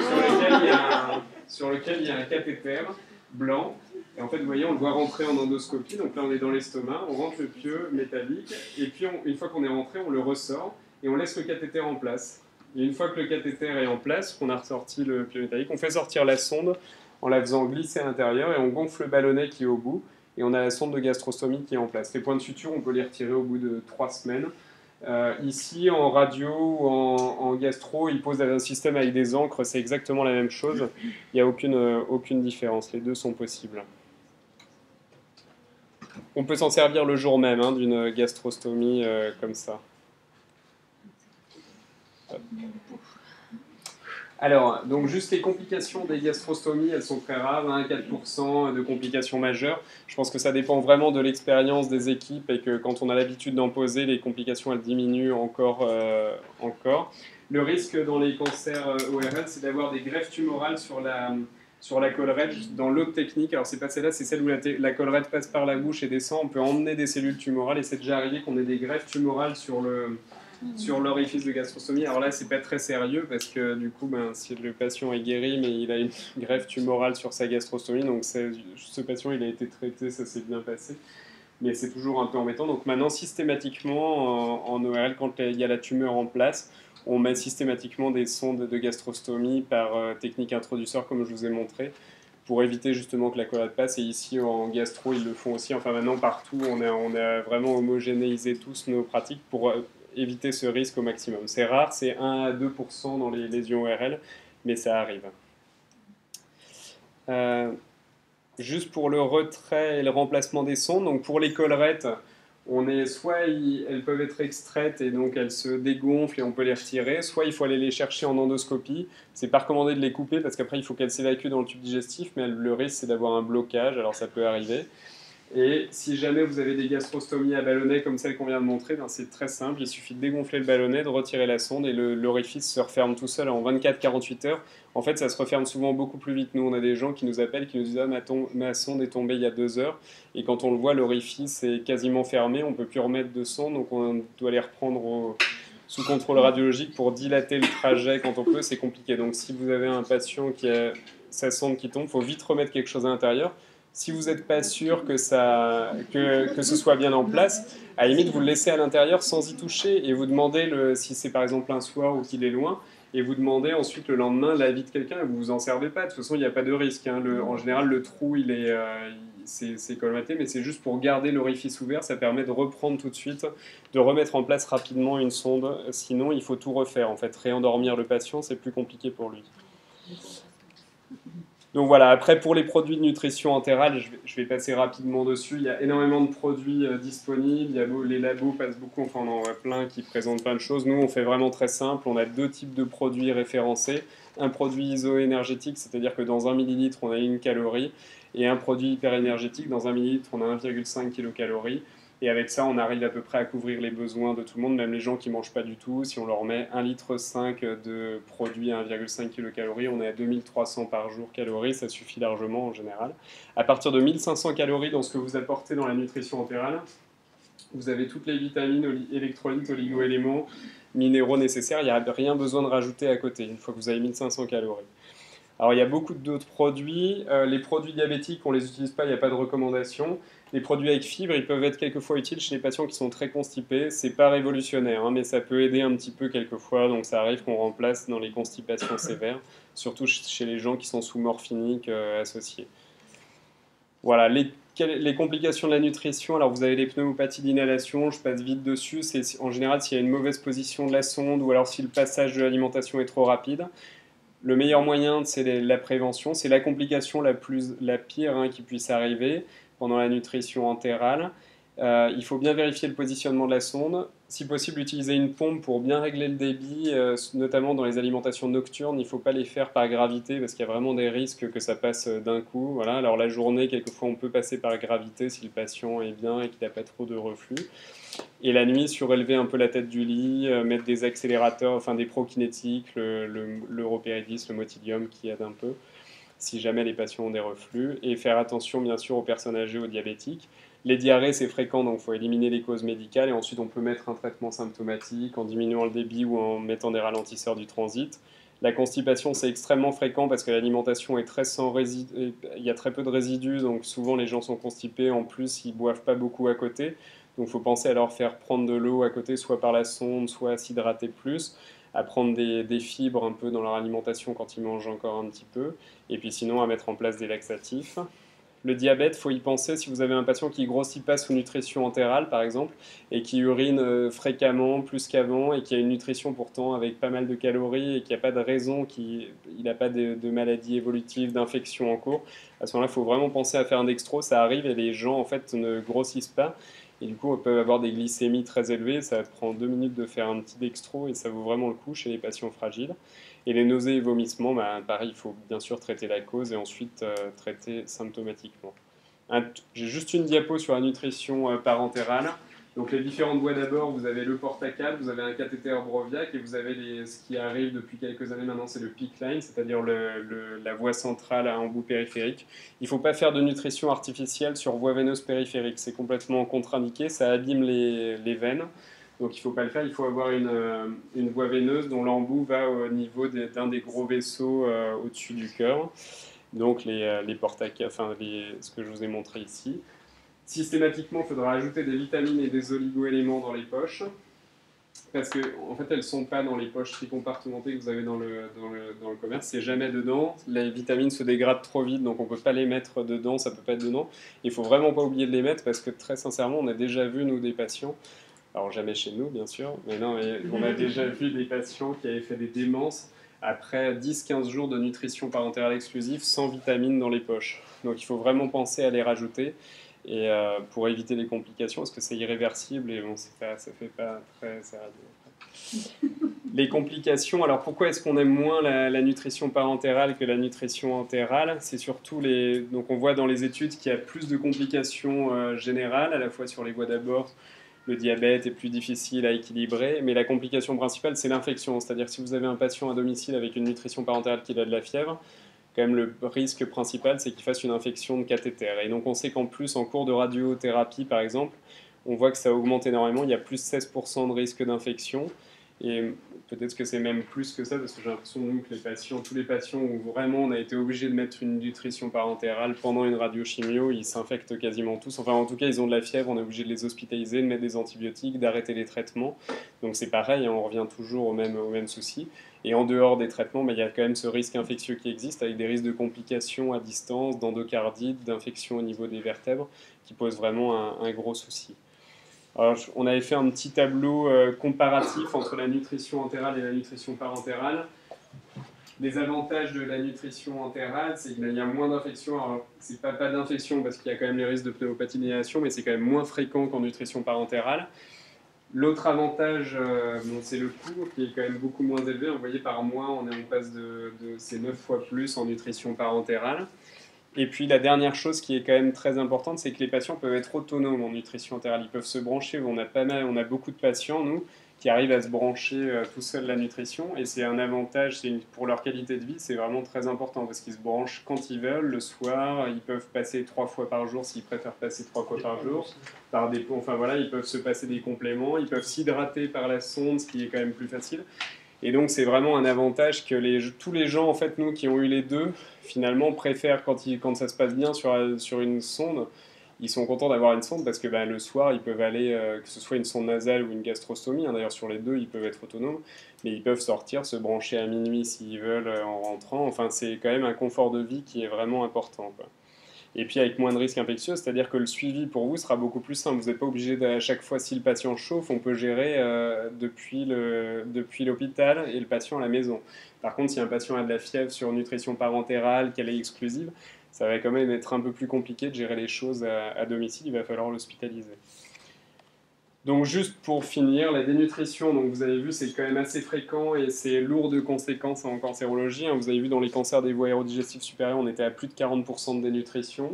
Speaker 1: sur lequel il y a un cathéter blanc. Et en fait, vous voyez, on le voit rentrer en endoscopie. Donc là, on est dans l'estomac, on rentre le pieu métallique. Et puis, une fois qu'on est rentré, on le ressort et on laisse le cathéter en place. Et une fois que le cathéter est en place, qu'on a ressorti le pieu métallique, on fait sortir la sonde en la faisant glisser à l'intérieur et on gonfle le ballonnet qui est au bout. Et on a la sonde de gastrostomie qui est en place. Les points de suture, on peut les retirer au bout de 3 semaines. Ici, en radio ou en gastro, ils posent un système avec des encres, c'est exactement la même chose. Il n'y a aucune différence, les deux sont possibles. On peut s'en servir le jour même hein, d'une gastrostomie comme ça. Hop. Alors, donc juste les complications des gastrostomies, elles sont très rares, hein, 4% de complications majeures. Je pense que ça dépend vraiment de l'expérience des équipes et que quand on a l'habitude d'en poser, les complications elles diminuent encore. Le risque dans les cancers ORL, c'est d'avoir des greffes tumorales sur la collerette dans l'autre technique. Alors c'est pas celle-là, c'est celle où la collerette passe par la bouche et descend. On peut emmener des cellules tumorales et c'est déjà arrivé qu'on ait des greffes tumorales sur l'orifice de gastrostomie. Alors là, c'est pas très sérieux parce que du coup, si le patient est guéri, mais il a une greffe tumorale sur sa gastrostomie, donc ce patient, il a été traité, ça s'est bien passé. Mais c'est toujours un peu embêtant. Donc maintenant, systématiquement, en ORL, quand il y a la tumeur en place, on met systématiquement des sondes de gastrostomie par technique introducteur, comme je vous ai montré, pour éviter justement que la collerette passe. Et ici, en gastro, ils le font aussi. Enfin, maintenant, partout, on a vraiment homogénéisé tous nos pratiques pour éviter ce risque au maximum. C'est rare, c'est 1 à 2% dans les lésions ORL, mais ça arrive. Juste pour le retrait et le remplacement des sondes, donc pour les collerettes, soit elles peuvent être extraites et donc elles se dégonflent et on peut les retirer, soit il faut aller les chercher en endoscopie. C'est pas recommandé de les couper parce qu'après il faut qu'elles s'évacuent dans le tube digestif, mais le risque c'est d'avoir un blocage, alors ça peut arriver. Et si jamais vous avez des gastrostomies à ballonnet comme celle qu'on vient de montrer, c'est très simple, il suffit de dégonfler le ballonnet, de retirer la sonde et l'orifice se referme tout seul en 24-48 heures. En fait, ça se referme souvent beaucoup plus vite. Nous, on a des gens qui nous appellent, qui nous disent « Ah, ma sonde est tombée il y a 2 heures ». Et quand on le voit, l'orifice est quasiment fermé, on ne peut plus remettre de sonde, donc on doit les reprendre sous contrôle radiologique pour dilater le trajet quand on peut, c'est compliqué. Donc si vous avez un patient qui a sa sonde qui tombe, il faut vite remettre quelque chose à l'intérieur. Si vous n'êtes pas sûr que ce soit bien en place, à la limite, vous le laissez à l'intérieur sans y toucher et vous demandez si c'est par exemple un soir ou qu'il est loin, et vous demandez ensuite le lendemain l'avis de quelqu'un et vous vous en servez pas. De toute façon, il n'y a pas de risque. Hein. En général, le trou, c'est colmaté, mais c'est juste pour garder l'orifice ouvert. Ça permet de reprendre tout de suite, de remettre en place rapidement une sonde. Sinon, il faut tout refaire. En fait, réendormir le patient, c'est plus compliqué pour lui. Donc voilà, après pour les produits de nutrition entérale, je vais passer rapidement dessus. Il y a énormément de produits disponibles, les labos passent beaucoup, enfin on en voit plein qui présentent plein de choses. Nous on fait vraiment très simple, on a 2 types de produits référencés. Un produit iso-énergétique, c'est-à-dire que dans 1 millilitre on a 1 calorie, et un produit hyper-énergétique, dans 1 millilitre on a 1,5 kilocalories. Et avec ça, on arrive à peu près à couvrir les besoins de tout le monde, même les gens qui ne mangent pas du tout. Si on leur met 1,5 litre de produit à 1,5 kilocalories, on est à 2300 par jour calories, ça suffit largement en général. À partir de 1500 calories dans ce que vous apportez dans la nutrition entérale, vous avez toutes les vitamines, électrolytes, oligo-éléments, minéraux nécessaires, il n'y a rien besoin de rajouter à côté, une fois que vous avez 1500 calories. Alors il y a beaucoup d'autres produits. Les produits diabétiques, on ne les utilise pas, il n'y a pas de recommandation. Les produits avec fibres, ils peuvent être quelquefois utiles chez les patients qui sont très constipés. C'est pas révolutionnaire, hein, mais ça peut aider un petit peu quelquefois. Donc ça arrive qu'on remplace dans les constipations sévères, surtout chez les gens qui sont sous morphinique associés. Voilà, les complications de la nutrition. Alors vous avez les pneumopathies d'inhalation, je passe vite dessus. C'est en général s'il y a une mauvaise position de la sonde ou alors si le passage de l'alimentation est trop rapide. Le meilleur moyen, c'est la prévention. C'est la complication la pire hein, qui puisse arriver pendant la nutrition entérale. Il faut bien vérifier le positionnement de la sonde. Si possible, utiliser une pompe pour bien régler le débit, notamment dans les alimentations nocturnes. Il ne faut pas les faire par gravité parce qu'il y a vraiment des risques que ça passe d'un coup. Voilà. Alors la journée, quelquefois, on peut passer par gravité si le patient est bien et qu'il n'a pas trop de reflux. Et la nuit, surélever un peu la tête du lit, mettre des accélérateurs, enfin des prokinétiques, l'européridis, le motidium qui aide un peu, si jamais les patients ont des reflux. Et faire attention, bien sûr, aux personnes âgées, aux diabétiques. Les diarrhées, c'est fréquent, donc il faut éliminer les causes médicales. Et ensuite, on peut mettre un traitement symptomatique en diminuant le débit ou en mettant des ralentisseurs du transit. La constipation, c'est extrêmement fréquent parce que l'alimentation est très sans résidus. Il y a très peu de résidus, donc souvent les gens sont constipés. En plus, ils ne boivent pas beaucoup à côté. Donc il faut penser à leur faire prendre de l'eau à côté, soit par la sonde, soit à s'hydrater plus, à prendre des fibres un peu dans leur alimentation quand ils mangent encore un petit peu, et puis sinon à mettre en place des laxatifs. Le diabète, il faut y penser si vous avez un patient qui ne grossit pas sous nutrition entérale, par exemple, et qui urine fréquemment, plus qu'avant, et qui a une nutrition pourtant avec pas mal de calories, et qui n'a pas de raison, il n'a pas de maladie évolutive, d'infection en cours. À ce moment-là, il faut vraiment penser à faire un dextro. Ça arrive et les gens, en fait, ne grossissent pas. Et du coup, on peut avoir des glycémies très élevées. Ça prend 2 minutes de faire un petit dextro et ça vaut vraiment le coup chez les patients fragiles. Et les nausées et vomissements, bah, pareil, il faut bien sûr traiter la cause et ensuite traiter symptomatiquement. J'ai juste une diapo sur la nutrition parentérale. Donc les différentes voies d'abord, vous avez le porte-à-câble, vous avez un cathéter Broviac et vous avez ce qui arrive depuis quelques années maintenant, c'est le PICC line, c'est-à-dire la voie centrale à embout périphérique. Il ne faut pas faire de nutrition artificielle sur voie veineuse périphérique, c'est complètement contre-indiqué, ça abîme les veines. Donc il ne faut pas le faire, il faut avoir une voie veineuse dont l'embout va au niveau d'un des gros vaisseaux au-dessus du cœur. Donc les porte-à-câble, enfin ce que je vous ai montré ici. Systématiquement, il faudra ajouter des vitamines et des oligo-éléments dans les poches, parce qu'en en fait, elles ne sont pas dans les poches tricompartimentées que vous avez dans le commerce, c'est jamais dedans. Les vitamines se dégradent trop vite, donc on ne peut pas les mettre dedans, ça ne peut pas être dedans. Il ne faut vraiment pas oublier de les mettre, parce que très sincèrement, on a déjà vu, nous, des patients, alors jamais chez nous, bien sûr, mais non, mais on a déjà vu des patients qui avaient fait des démences après 10-15 jours de nutrition parentérale exclusive sans vitamines dans les poches. Donc il faut vraiment penser à les rajouter. Et pour éviter les complications, parce que c'est irréversible et bon, ça fait pas très sérieux. Les complications, alors pourquoi est-ce qu'on aime moins la nutrition parentérale que la nutrition entérale? C'est surtout donc on voit dans les études qu'il y a plus de complications générales, à la fois sur les voies d'abord, le diabète est plus difficile à équilibrer, mais la complication principale c'est l'infection, c'est-à-dire si vous avez un patient à domicile avec une nutrition parentérale qui a de la fièvre, quand même le risque principal, c'est qu'il fasse une infection de cathéter. Et donc on sait qu'en plus, en cours de radiothérapie, par exemple, on voit que ça augmente énormément. Il y a plus de 16% de risque d'infection. Et peut-être que c'est même plus que ça, parce que j'ai l'impression nous, que tous les patients où vraiment on a été obligé de mettre une nutrition parentérale pendant une radiochimio, ils s'infectent quasiment tous. Enfin, en tout cas, ils ont de la fièvre, on est obligé de les hospitaliser, de mettre des antibiotiques, d'arrêter les traitements. Donc c'est pareil, hein, on revient toujours au même souci. Et en dehors des traitements, il y a quand même ce risque infectieux qui existe, avec des risques de complications à distance, d'endocardite, d'infection au niveau des vertèbres, qui posent vraiment un gros souci. Alors, on avait fait un petit tableau comparatif entre la nutrition entérale et la nutrition parentérale. Les avantages de la nutrition entérale, c'est qu'il y a moins d'infections. Alors, c'est pas d'infection parce qu'il y a quand même les risques de pneumopathie d'inhalation, mais c'est quand même moins fréquent qu'en nutrition parentérale. L'autre avantage, c'est le coût qui est quand même beaucoup moins élevé. Vous voyez, par mois, on passe de c'est 9 fois plus en nutrition parentérale. Et puis la dernière chose qui est quand même très importante, c'est que les patients peuvent être autonomes en nutrition entérale. Ils peuvent se brancher. On a beaucoup de patients, nous, qui arrivent à se brancher tout seuls la nutrition. Et c'est un avantage, pour leur qualité de vie, c'est vraiment très important parce qu'ils se branchent quand ils veulent, le soir. Ils peuvent passer 3 fois par jour s'ils préfèrent passer 3 fois par jour. Enfin voilà, ils peuvent se passer des compléments. Ils peuvent s'hydrater par la sonde, ce qui est quand même plus facile. Et donc c'est vraiment un avantage que tous les gens, en fait, nous qui ont eu les deux, finalement préfèrent quand ça se passe bien sur une sonde. Ils sont contents d'avoir une sonde parce que le soir, ils peuvent aller, que ce soit une sonde nasale ou une gastrostomie, hein, d'ailleurs sur les deux, ils peuvent être autonomes, mais ils peuvent sortir, se brancher à minuit s'ils veulent en rentrant. Enfin, c'est quand même un confort de vie qui est vraiment important, quoi. Et puis avec moins de risques infectieux, c'est-à-dire que le suivi pour vous sera beaucoup plus simple. Vous n'êtes pas obligé à chaque fois, si le patient chauffe, on peut gérer depuis l'hôpital et le patient à la maison. Par contre, si un patient a de la fièvre sur nutrition parentérale, qu'elle est exclusive, ça va quand même être un peu plus compliqué de gérer les choses à domicile, il va falloir l'hospitaliser. Donc juste pour finir, la dénutrition, donc vous avez vu, c'est quand même assez fréquent et c'est lourd de conséquences en cancérologie. Hein. Vous avez vu dans les cancers des voies aérodigestives supérieures, on était à plus de 40% de dénutrition.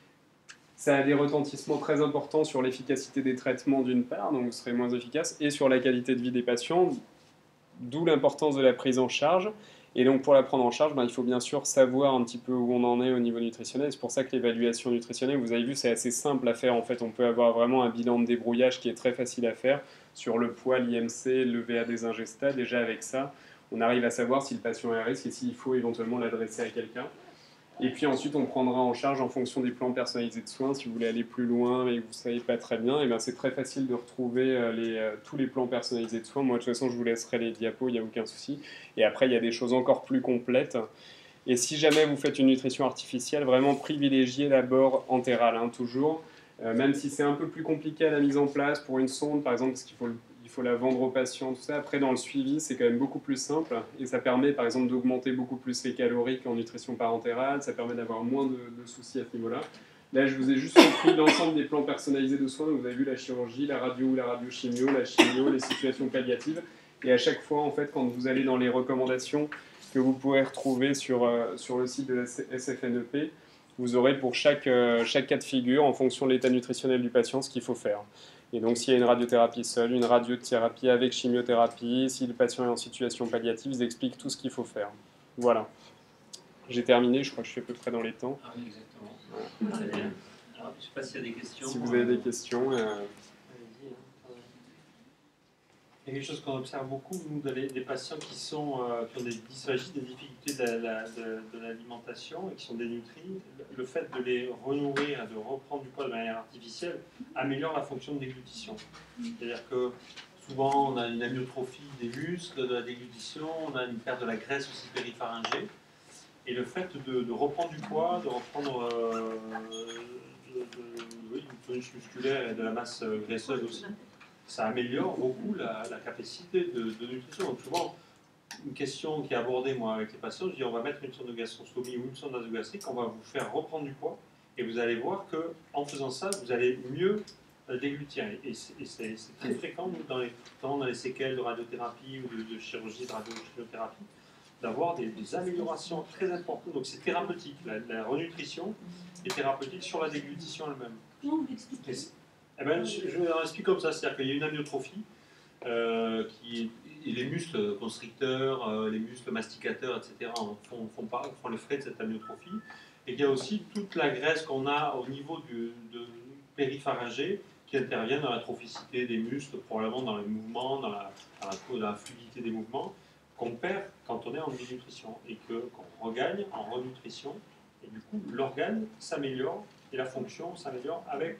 Speaker 1: Ça a des retentissements très importants sur l'efficacité des traitements d'une part, donc vous serez moins efficace, et sur la qualité de vie des patients, d'où l'importance de la prise en charge. Et donc pour la prendre en charge, il faut bien sûr savoir un petit peu où on en est au niveau nutritionnel. C'est pour ça que l'évaluation nutritionnelle, vous avez vu, c'est assez simple à faire. En fait, on peut avoir vraiment un bilan de débrouillage qui est très facile à faire sur le poids, l'IMC, le VA des ingestats. Déjà avec ça, on arrive à savoir si le patient est à risque et s'il faut éventuellement l'adresser à quelqu'un. Et puis ensuite, on prendra en charge en fonction des plans personnalisés de soins. Si vous voulez aller plus loin et que vous ne savez pas très bien, c'est très facile de retrouver tous les plans personnalisés de soins. Moi, de toute façon, je vous laisserai les diapos, il n'y a aucun souci. Et après, il y a des choses encore plus complètes. Et si jamais vous faites une nutrition artificielle, vraiment privilégiez d'abord entérale, hein, toujours. Même si c'est un peu plus compliqué à la mise en place pour une sonde, par exemple, parce qu'il faut la vendre aux patients, tout ça. Après, dans le suivi, c'est quand même beaucoup plus simple et ça permet, par exemple, d'augmenter beaucoup plus les calories qu'en nutrition parentérale. Ça permet d'avoir moins de soucis à ce niveau-là. Là, je vous ai juste repris l'ensemble des plans personnalisés de soins. Donc, vous avez vu la chirurgie, la radio ou la radiochimio, la chimio, les situations palliatives. Et à chaque fois, en fait, quand vous allez dans les recommandations que vous pourrez retrouver sur le site de SFNEP, vous aurez pour chaque cas de figure, en fonction de l'état nutritionnel du patient, ce qu'il faut faire. Et donc, s'il y a une radiothérapie seule, une radiothérapie avec chimiothérapie, si le patient est en situation palliative, ils expliquent tout ce qu'il faut faire. Voilà. J'ai terminé, je crois que je suis à peu près dans les temps.
Speaker 5: Ah oui, exactement. Très bien. Alors, je ne sais pas s'il y a des questions.
Speaker 1: Si vous avez des questions.
Speaker 2: Allez-y, hein. Il y a quelque chose qu'on observe beaucoup, nous, des patients qui ont des dysphagies, des difficultés de l'alimentation et qui sont dénutris. Le fait de les renourrir, de reprendre du poids de manière artificielle, améliore la fonction de déglutition. C'est-à-dire que souvent, on a une amyotrophie des muscles, de la déglutition, on a une perte de la graisse aussi péripharyngée. Et le fait de reprendre du poids, de reprendre une tonus musculaire et de la masse graisseuse aussi, ça améliore beaucoup la capacité de nutrition. Donc souvent, une question qui est abordée moi avec les patients, je dis on va mettre une sonde de gastrostomie ou une sonde nasogastrique, on va vous faire reprendre du poids et vous allez voir qu'en faisant ça, vous allez mieux déglutir. Et c'est très fréquent dans les séquelles de radiothérapie ou de chirurgie, de radiochimiothérapie, d'avoir des améliorations très importantes. Donc c'est thérapeutique, la renutrition est thérapeutique sur la déglutition elle-même.
Speaker 3: Comment vous l'expliquez?
Speaker 2: Je leur explique comme ça, c'est-à-dire qu'il y a une amyotrophie, et les muscles constricteurs, les muscles masticateurs, etc. font les frais de cette amyotrophie, et qu'il y a aussi toute la graisse qu'on a au niveau de péripharyngée qui intervient dans la trophicité des muscles, probablement dans les mouvements, dans la fluidité des mouvements, qu'on perd quand on est en dénutrition, et qu'on regagne en renutrition, et du coup l'organe s'améliore, et la fonction s'améliore avec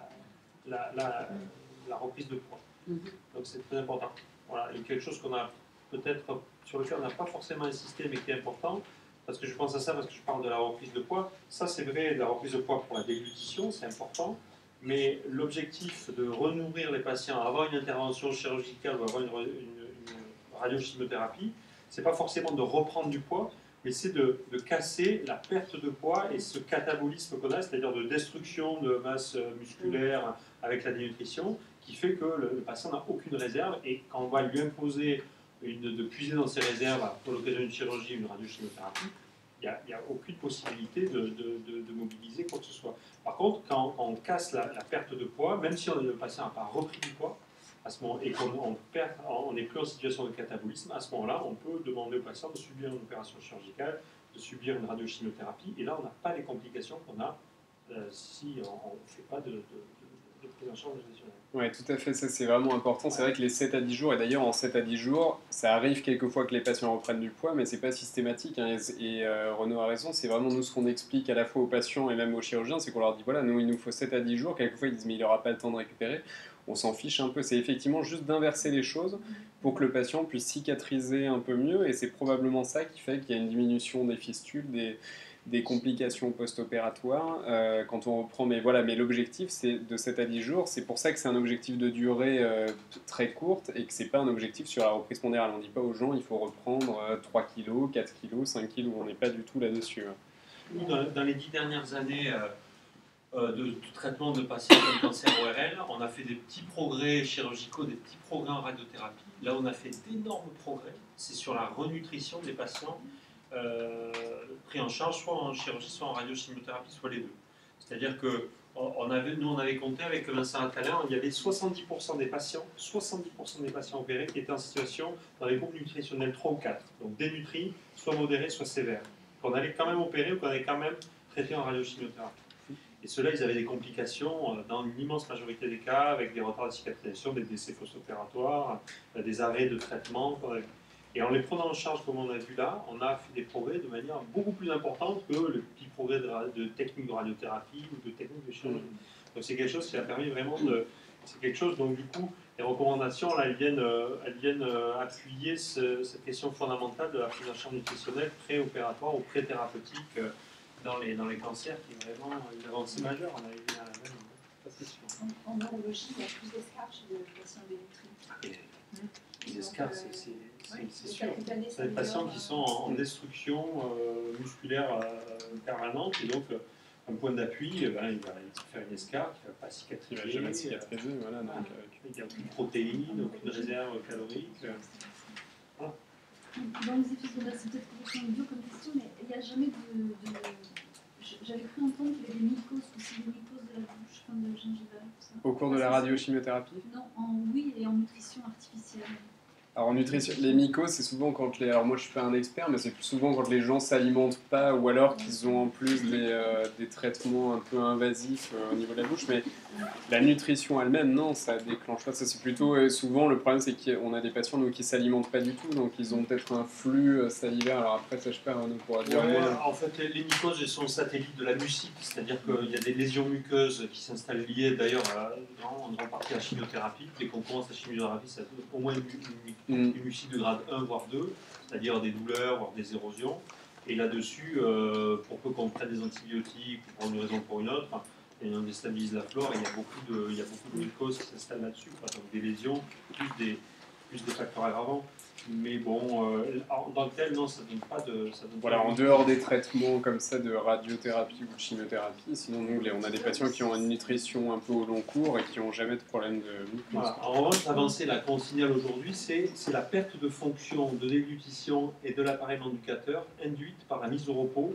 Speaker 2: la reprise de poids. Donc c'est très important. Voilà, et quelque chose qu'on a peut-être sur lequel on n'a pas forcément insisté, mais qui est important, parce que je pense à ça, parce que je parle de la reprise de poids. Ça, c'est vrai, de la reprise de poids pour la déglutition, c'est important, mais l'objectif de renourrir les patients, avoir une intervention chirurgicale ou avoir une radiochimiothérapie, c'est pas forcément de reprendre du poids, mais c'est de casser la perte de poids et ce catabolisme qu'on a, c'est-à-dire de destruction de masse musculaire avec la dénutrition, qui fait que le patient n'a aucune réserve, et quand on va lui imposer de puiser dans ses réserves pour l'occasion d'une chirurgie ou d'une radiochimiothérapie, il n'y a aucune possibilité de mobiliser quoi que ce soit. Par contre, quand on casse la perte de poids, même si le patient n'a pas repris du poids, à ce moment, et on n'est plus en situation de catabolisme, à ce moment-là, on peut demander au patient de subir une opération chirurgicale, de subir une radiochimiothérapie, et là, on n'a pas les complications qu'on a si on ne fait pas de prise en charge nutritionnelle.
Speaker 1: Oui, tout à fait, ça c'est vraiment important. C'est vrai que les 7 à 10 jours, et d'ailleurs en 7 à 10 jours, ça arrive quelquefois que les patients reprennent du poids, mais c'est pas systématique. Hein, et Renaud a raison, c'est vraiment nous ce qu'on explique à la fois aux patients et même aux chirurgiens, c'est qu'on leur dit voilà, nous il nous faut 7 à 10 jours, quelquefois ils disent mais il n'aura pas le temps de récupérer. On s'en fiche un peu, c'est effectivement juste d'inverser les choses pour que le patient puisse cicatriser un peu mieux, et c'est probablement ça qui fait qu'il y a une diminution des fistules, des complications post-opératoires quand on reprend. Mais voilà, mais l'objectif c'est de 7 à 10 jours. C'est pour ça que c'est un objectif de durée très courte et que c'est pas un objectif sur la reprise pondérale. On dit pas aux gens il faut reprendre 3 kg, 4 kg, 5 kg. On n'est pas du tout là-dessus.
Speaker 2: Nous,
Speaker 5: dans les 10 dernières années de traitement de patients comme cancer ORL, on a fait des petits progrès chirurgicaux, des petits progrès en radiothérapie. Là, on a fait d'énormes progrès. C'est sur la renutrition des patients pris en charge soit en chirurgie, soit en radiochimiothérapie, soit les deux. C'est-à-dire que nous, on avait compté avec Vincent Attalin, il y avait 70% des patients opérés qui étaient en situation dans les groupes nutritionnels 3 ou 4, donc dénutris, soit modérés, soit sévères, qu'on allait quand même opérer ou qu'on allait quand même traiter en radiochimiothérapie. Et ceux-là, ils avaient des complications dans une immense majorité des cas, avec des retards de cicatrisation, des décès post-opératoires, des arrêts de traitement. Et en les prenant en charge, comme on a vu là, on a fait des progrès de manière beaucoup plus importante que le petit progrès de technique de radiothérapie ou de technique de chirurgie. Donc c'est quelque chose qui a permis vraiment de... C'est quelque chose, donc du coup, les recommandations, là, elles viennent appuyer cette question fondamentale de la prise en charge nutritionnelle pré-opératoire ou pré-thérapeutique dans les cancers, qui est vraiment une avancée majeure. On a eu la même, ça c'est sûr.
Speaker 3: En neurologie, il y a plus d'escarres chez les patients dénutris.
Speaker 2: Les escarres, c'est sûr. C'est des patients qui sont en destruction musculaire permanente, et donc un point d'appui, il va faire une escarre qui ne va pas cicatriser.
Speaker 1: Il va jamais cicatriser, voilà. Donc,
Speaker 2: il n'y a aucune protéine, aucune réserve calorique. Voilà.
Speaker 3: Dans les études secondaires, c'est peut-être complètement idiot comme question, mais il n'y a jamais de... J'avais cru entendre qu'il y avait des mycoses, aussi des mycoses de la bouche, comme de gingivale, tout ça.
Speaker 1: au cours de la radiochimiothérapie.
Speaker 3: Non, oui, et en nutrition artificielle.
Speaker 1: Alors en nutrition, les mycoses, c'est souvent quand les... Alors moi je suis pas un expert, mais c'est plus souvent quand les gens s'alimentent pas, ou alors qu'ils ont en plus des traitements un peu invasifs au niveau de la bouche. Mais la nutrition elle-même, non, ça déclenche pas. Ça c'est plutôt souvent le problème, c'est qu'on a des patients nous, qui s'alimentent pas du tout, donc ils ont peut-être un flux salivaire. Alors après ça je sais pas, on pourra dire.
Speaker 2: Ouais, en fait, les mycoses sont satellites de la mucite, c'est-à-dire qu'il y a des lésions muqueuses qui s'installent liées d'ailleurs en grande partie à la chimiothérapie. Dès qu'on commence la chimiothérapie, ça peut au moins une mucite de grade 1 voire 2, c'est-à-dire des douleurs, voire des érosions. Et là-dessus, pour peu qu'on prenne des antibiotiques, pour une raison ou pour une autre, et on déstabilise la flore, et il y a beaucoup de mycoses qui s'installent là-dessus, donc des lésions, plus des facteurs aggravants. Mais bon, dans le tel, non, ça ne donne pas de...
Speaker 1: Voilà, en dehors des traitements comme ça de radiothérapie ou de chimiothérapie, sinon nous, on a des patients qui ont une nutrition un peu au long cours et qui n'ont jamais de problème de mycose.
Speaker 2: Voilà. En revanche, l'avancée qu'on signale aujourd'hui, c'est la perte de fonction de déglutition et de l'appareil manducateur induite par la mise au repos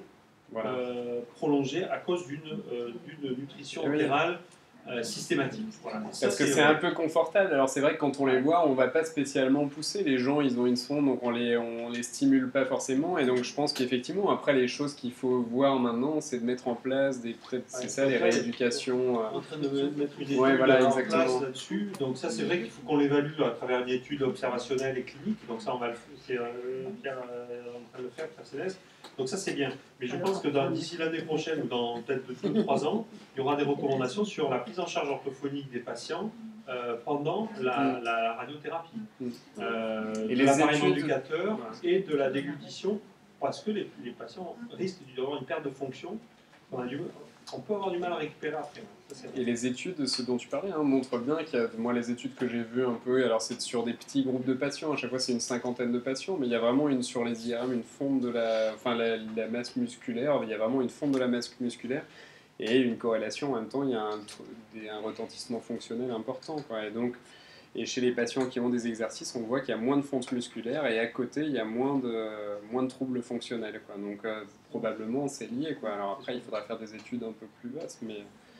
Speaker 2: prolongée à cause d'une nutrition opérale systématique. Voilà.
Speaker 1: Parce que c'est un peu confortable. Alors c'est vrai que quand on les voit, on va pas spécialement pousser. Les gens, ils ont une sonde, donc on les stimule pas forcément. Et donc je pense qu'effectivement, après les choses qu'il faut voir maintenant, c'est de mettre en place les rééducations.
Speaker 2: En train de mettre une étude
Speaker 1: voilà,
Speaker 2: en place là-dessus. Donc ça, c'est vrai qu'il faut qu'on l'évalue à travers une étude observationnelle et clinique. Donc ça, on va c'est Pierre en train de le faire, Pierre Céleste. Donc ça, c'est bien. Mais je pense que d'ici l'année prochaine, ou dans peut-être 2-3 ans, il y aura des recommandations sur la prise en charge orthophonique des patients pendant la radiothérapie. Et de l'appareil manducateur et de la déglutition, parce que les patients risquent d'avoir une perte de fonction. On peut avoir du mal à récupérer après.
Speaker 1: Et les études, ce dont tu parlais, montrent bien qu'il y a, moi les études que j'ai vues un peu, alors c'est sur des petits groupes de patients, à chaque fois c'est une cinquantaine de patients, mais il y a vraiment sur les IRM une fonte de la masse musculaire, il y a vraiment une fonte de la masse musculaire et une corrélation en même temps, il y a un retentissement fonctionnel important, quoi. Et chez les patients qui ont des exercices, on voit qu'il y a moins de fonte musculaire et à côté, il y a moins de troubles fonctionnels, quoi. Donc probablement c'est lié, quoi. Alors après, il faudra faire des études un peu plus vastes, mais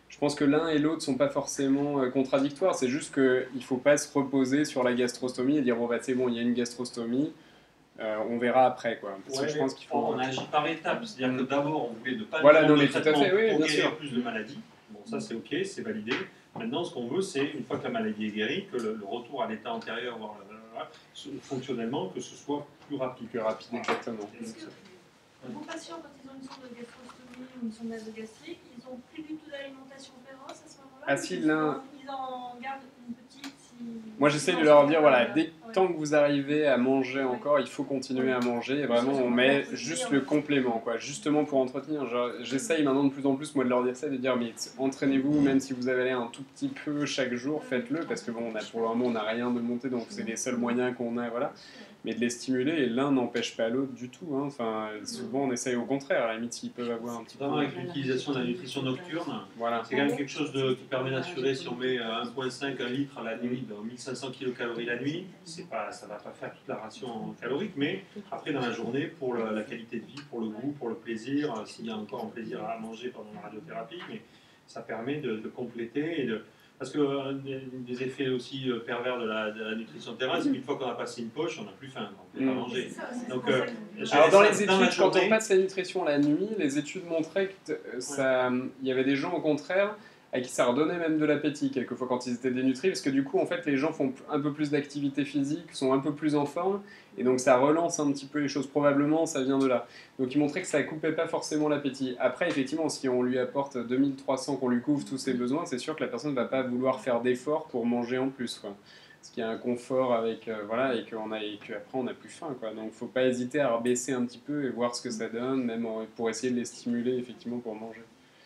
Speaker 1: Je pense que l'un et l'autre sont pas forcément contradictoires, c'est juste qu'il ne faut pas se reposer sur la gastrostomie et dire, oh, bah, c'est bon, il y a une gastrostomie, on verra après, quoi. Parce que je pense qu'il faut...
Speaker 5: On agit par étapes, c'est-à-dire que d'abord, on voulait ne pas
Speaker 1: Voilà,
Speaker 5: prendre
Speaker 1: non,
Speaker 5: de
Speaker 1: mais tout à
Speaker 5: traitement
Speaker 1: fait, oui,
Speaker 5: pour
Speaker 1: bien
Speaker 5: guérir
Speaker 1: sûr.
Speaker 5: plus de maladies. Bon, ça c'est ok, c'est validé. Maintenant, ce qu'on veut, c'est, une fois que la maladie est guérie, que le retour à l'état antérieur, voire fonctionnellement, que ce soit plus rapide.
Speaker 1: Plus rapide, exactement.
Speaker 3: Est-ce que vos patients, quand ils ont une sonde de gastrostomie ou une sonde nasogastrique, ils n'ont plus du tout d'alimentation féroce à ce moment-là?
Speaker 1: Ah, si, l'un...
Speaker 3: Ils en gardent une petite
Speaker 1: Moi, j'essaie de leur dire, voilà, tant que vous arrivez à manger encore, il faut continuer à manger. Et vraiment, on met juste le complément, quoi, justement pour entretenir. J'essaye maintenant de plus en plus, moi, de leur dire ça, de dire, mais entraînez-vous, même si vous avez un tout petit peu chaque jour, faites-le, parce que bon, pour le moment, on n'a rien de monter, donc c'est les seuls moyens qu'on a, voilà. Mais de les stimuler, et l'un n'empêche pas l'autre du tout. Hein. Enfin, souvent, on essaye au contraire, à la limite, s'ils peuvent avoir un petit peu...
Speaker 5: Notamment avec l'utilisation de la nutrition nocturne,
Speaker 1: voilà.
Speaker 5: c'est quand même quelque chose qui permet d'assurer, si on met 1,5 litre à la nuit, dans 1500 kcal la nuit, ça ne va pas faire toute la ration calorique, mais après dans la journée, pour la qualité de vie, pour le goût, pour le plaisir, s'il y a encore un plaisir à manger pendant la radiothérapie, mais ça permet de compléter et de... Parce que des effets aussi pervers de la nutrition terrestre, c'est qu'une fois qu'on a passé une poche, on n'a plus faim, on ne peut pas manger. Donc,
Speaker 1: alors dans les études, quand on passe la nutrition la nuit, les études montraient qu'il y avait des gens au contraire à qui ça redonnait même de l'appétit quelquefois quand ils étaient dénutris, parce que du coup en fait les gens font un peu plus d'activité physique, sont un peu plus en forme, et donc ça relance un petit peu les choses, probablement ça vient de là. Donc ils montraient que ça coupait pas forcément l'appétit. Après effectivement si on lui apporte 2300, qu'on lui couvre tous ses besoins, c'est sûr que la personne ne va pas vouloir faire d'efforts pour manger en plus, quoi. Parce qu'il y a un confort avec, voilà, et qu'après on n'a plus faim, quoi. Donc faut pas hésiter à rebaisser un petit peu et voir ce que ça donne, même pour essayer de les stimuler effectivement pour manger.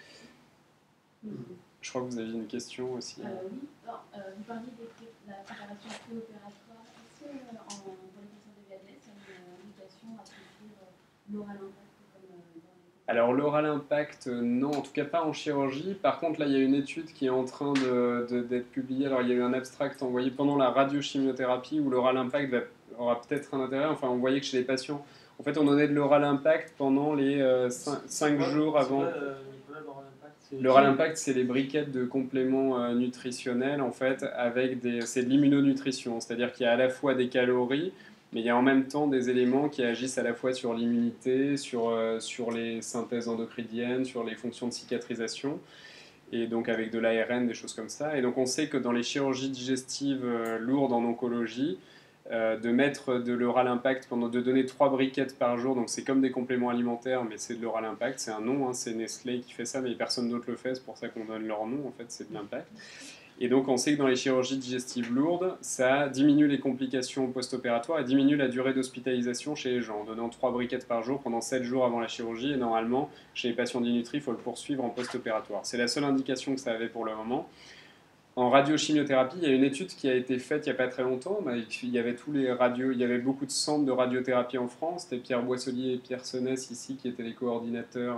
Speaker 1: Je crois que vous aviez une question aussi.
Speaker 3: Oui, vous parliez de la préparation préopératoire. Est-ce qu'en pour les patients de VLS, il y a une indication à prescrire l'oral impact comme dans les...
Speaker 1: Alors l'oral impact, non, en tout cas pas en chirurgie. Par contre, là, il y a une étude qui est en train d'être publiée. Alors il y a eu un abstract envoyé pendant la radiochimiothérapie où l'oral impact aura peut-être un intérêt. Enfin, on voyait que chez les patients, en fait, on donnait de l'oral impact pendant les 5 jours avant. L'oral impact, c'est les briquettes de compléments nutritionnels, en fait, c'est de l'immunonutrition, c'est-à-dire qu'il y a à la fois des calories, mais il y a en même temps des éléments qui agissent à la fois sur l'immunité, sur les synthèses endocriniennes, sur les fonctions de cicatrisation, et donc avec de l'ARN, des choses comme ça. Et donc on sait que dans les chirurgies digestives lourdes en oncologie, de mettre de l'oral impact, de donner 3 briquettes par jour, donc c'est comme des compléments alimentaires, mais c'est de l'oral impact, c'est un nom, hein, c'est Nestlé qui fait ça, mais personne d'autre le fait, c'est pour ça qu'on donne leur nom, en fait, c'est de l'impact. Et donc on sait que dans les chirurgies digestives lourdes, ça diminue les complications post-opératoires et diminue la durée d'hospitalisation chez les gens, en donnant 3 briquettes par jour pendant 7 jours avant la chirurgie, et normalement, chez les patients dénutris, il faut le poursuivre en post-opératoire. C'est la seule indication que ça avait pour le moment. En radiochimiothérapie, il y a une étude qui a été faite il n'y a pas très longtemps. Il y avait il y avait beaucoup de centres de radiothérapie en France. C'était Pierre Boisselier et Pierre Senès ici qui étaient les coordinateurs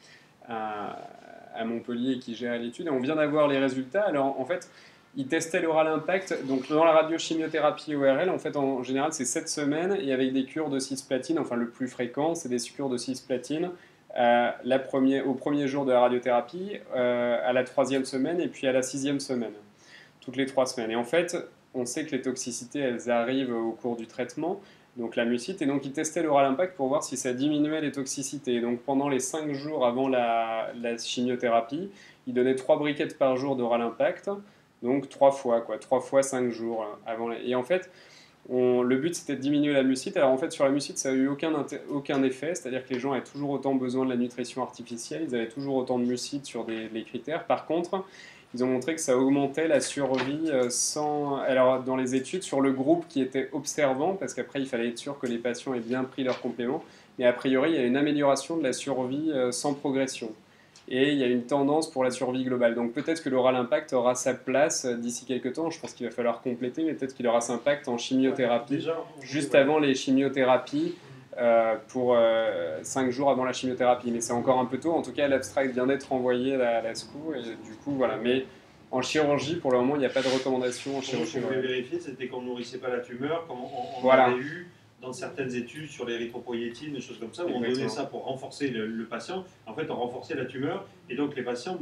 Speaker 1: à Montpellier et qui géraient l'étude. Et on vient d'avoir les résultats. Alors en fait, ils testaient l'oral impact. Donc dans la radiochimiothérapie ORL, en fait en général c'est 7 semaines et avec des cures de cisplatine. Enfin le plus fréquent, c'est des cures de cisplatine. Au premier jour de la radiothérapie, à la 3e semaine et puis à la 6e semaine, toutes les 3 semaines. Et en fait, on sait que les toxicités, elles arrivent au cours du traitement, donc la mucite, et donc ils testaient l'oral impact pour voir si ça diminuait les toxicités. Et donc pendant les 5 jours avant la chimiothérapie, ils donnaient 3 briquettes par jour d'oral impact, donc 3 fois 5 jours avant. Et en fait, le but c'était de diminuer la mucite. Alors en fait sur la mucite ça n'a eu aucun effet, c'est-à-dire que les gens avaient toujours autant besoin de la nutrition artificielle, ils avaient toujours autant de mucite sur les critères. Par contre, ils ont montré que ça augmentait la survie alors dans les études sur le groupe qui était observant, parce qu'après il fallait être sûr que les patients aient bien pris leurs compléments, mais a priori il y a une amélioration de la survie sans progression. Et il y a une tendance pour la survie globale. Donc peut-être que l'oral impact aura sa place d'ici quelques temps. Je pense qu'il va falloir compléter, mais peut-être qu'il aura sa impact en chimiothérapie, juste avant les chimiothérapies, pour 5 jours avant la chimiothérapie. Mais c'est encore un peu tôt. En tout cas, l'abstract vient d'être envoyé à la SCO, et du coup, voilà. Mais en chirurgie, pour le moment, il n'y a pas de recommandation en chirurgie.
Speaker 5: Ce qu'on voulait vérifier, c'était qu'on ne nourrissait pas la tumeur, comme on
Speaker 1: voilà.
Speaker 5: avait eu dans certaines études sur l'érythropoïétine, des choses comme ça, où on donnait ça pour renforcer le patient. En fait, on renforçait la tumeur, et donc les patients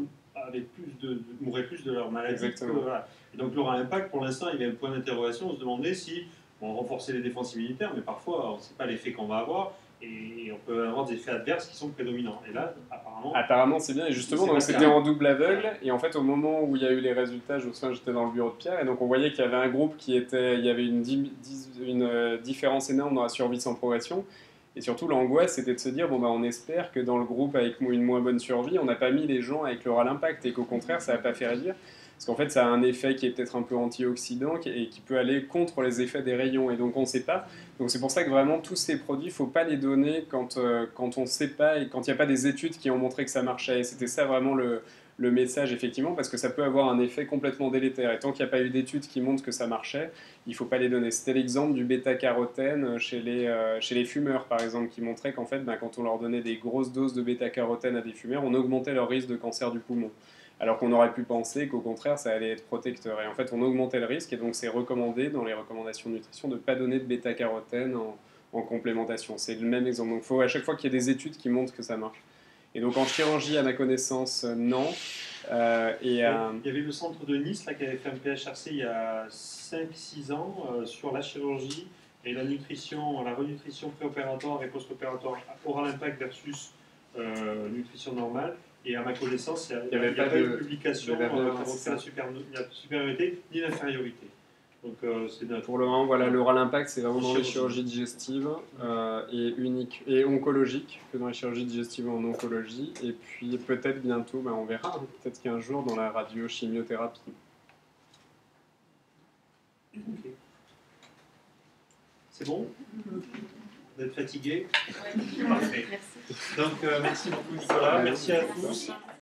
Speaker 2: mourraient plus de leur maladie.
Speaker 1: Exactement.
Speaker 2: Voilà. Et donc l'oral impact, pour l'instant, il y a un point d'interrogation. On se demandait si on renforçait les défenses immunitaires, mais parfois on ne sait pas l'effet qu'on va avoir. Et on peut avoir des effets adverses qui sont prédominants. Et là, apparemment...
Speaker 1: Apparemment, c'est bien. Et justement,
Speaker 2: C'est
Speaker 1: donc,
Speaker 2: pas
Speaker 1: c'était
Speaker 2: clair.
Speaker 1: en double aveugle. Et en fait, au moment où il y a eu les résultats, je me souviens, j'étais dans le bureau de Pierre. Et donc, on voyait qu'il y avait un groupe qui était... Il y avait une différence énorme dans la survie sans progression. Et surtout, l'angoisse, c'était de se dire, bon, bah, on espère que dans le groupe avec une moins bonne survie, on n'a pas mis les gens avec l'oral impact. Et qu'au contraire, ça n'a pas fait réduire. Parce qu'en fait, ça a un effet qui est peut-être un peu antioxydant et qui peut aller contre les effets des rayons. Et donc, on ne sait pas. Donc, c'est pour ça que vraiment, tous ces produits, il ne faut pas les donner quand on ne sait pas et quand il n'y a pas des études qui ont montré que ça marchait. Et c'était ça vraiment le message, effectivement, parce que ça peut avoir un effet complètement délétère. Et tant qu'il n'y a pas eu d'études qui montrent que ça marchait, il ne faut pas les donner. C'était l'exemple du bêta-carotène chez les fumeurs, par exemple, qui montrait qu'en fait, quand on leur donnait des grosses doses de bêta-carotène à des fumeurs, on augmentait leur risque de cancer du poumon. Alors qu'on aurait pu penser qu'au contraire, ça allait être protecteur. Et en fait, on augmentait le risque, et donc c'est recommandé dans les recommandations de nutrition de ne pas donner de bêta-carotène en complémentation. C'est le même exemple. Donc il faut à chaque fois qu'il y ait des études qui montrent que ça marche. Et donc en chirurgie, à ma connaissance, non.
Speaker 2: Il y avait le centre de Nice là, qui avait fait un PHRC il y a 5-6 ans sur la chirurgie et la nutrition, la renutrition préopératoire et post-opératoire, oral impact versus nutrition normale. Et à ma connaissance, il n'y avait pas de publication qui montrait la supériorité ni l'infériorité. Donc c'est neutre.
Speaker 1: Pour le moment, voilà, l'oral impact, c'est vraiment dans les chirurgies digestives et oncologiques, que dans les chirurgies digestives en oncologie. Et puis peut-être bientôt, on verra, peut-être qu'un jour dans la radiochimiothérapie.
Speaker 2: Okay. C'est bon? Vous êtes fatigué?
Speaker 3: Ouais.
Speaker 2: Parfait.
Speaker 3: Merci.
Speaker 2: Donc merci beaucoup Nicolas, merci à tous.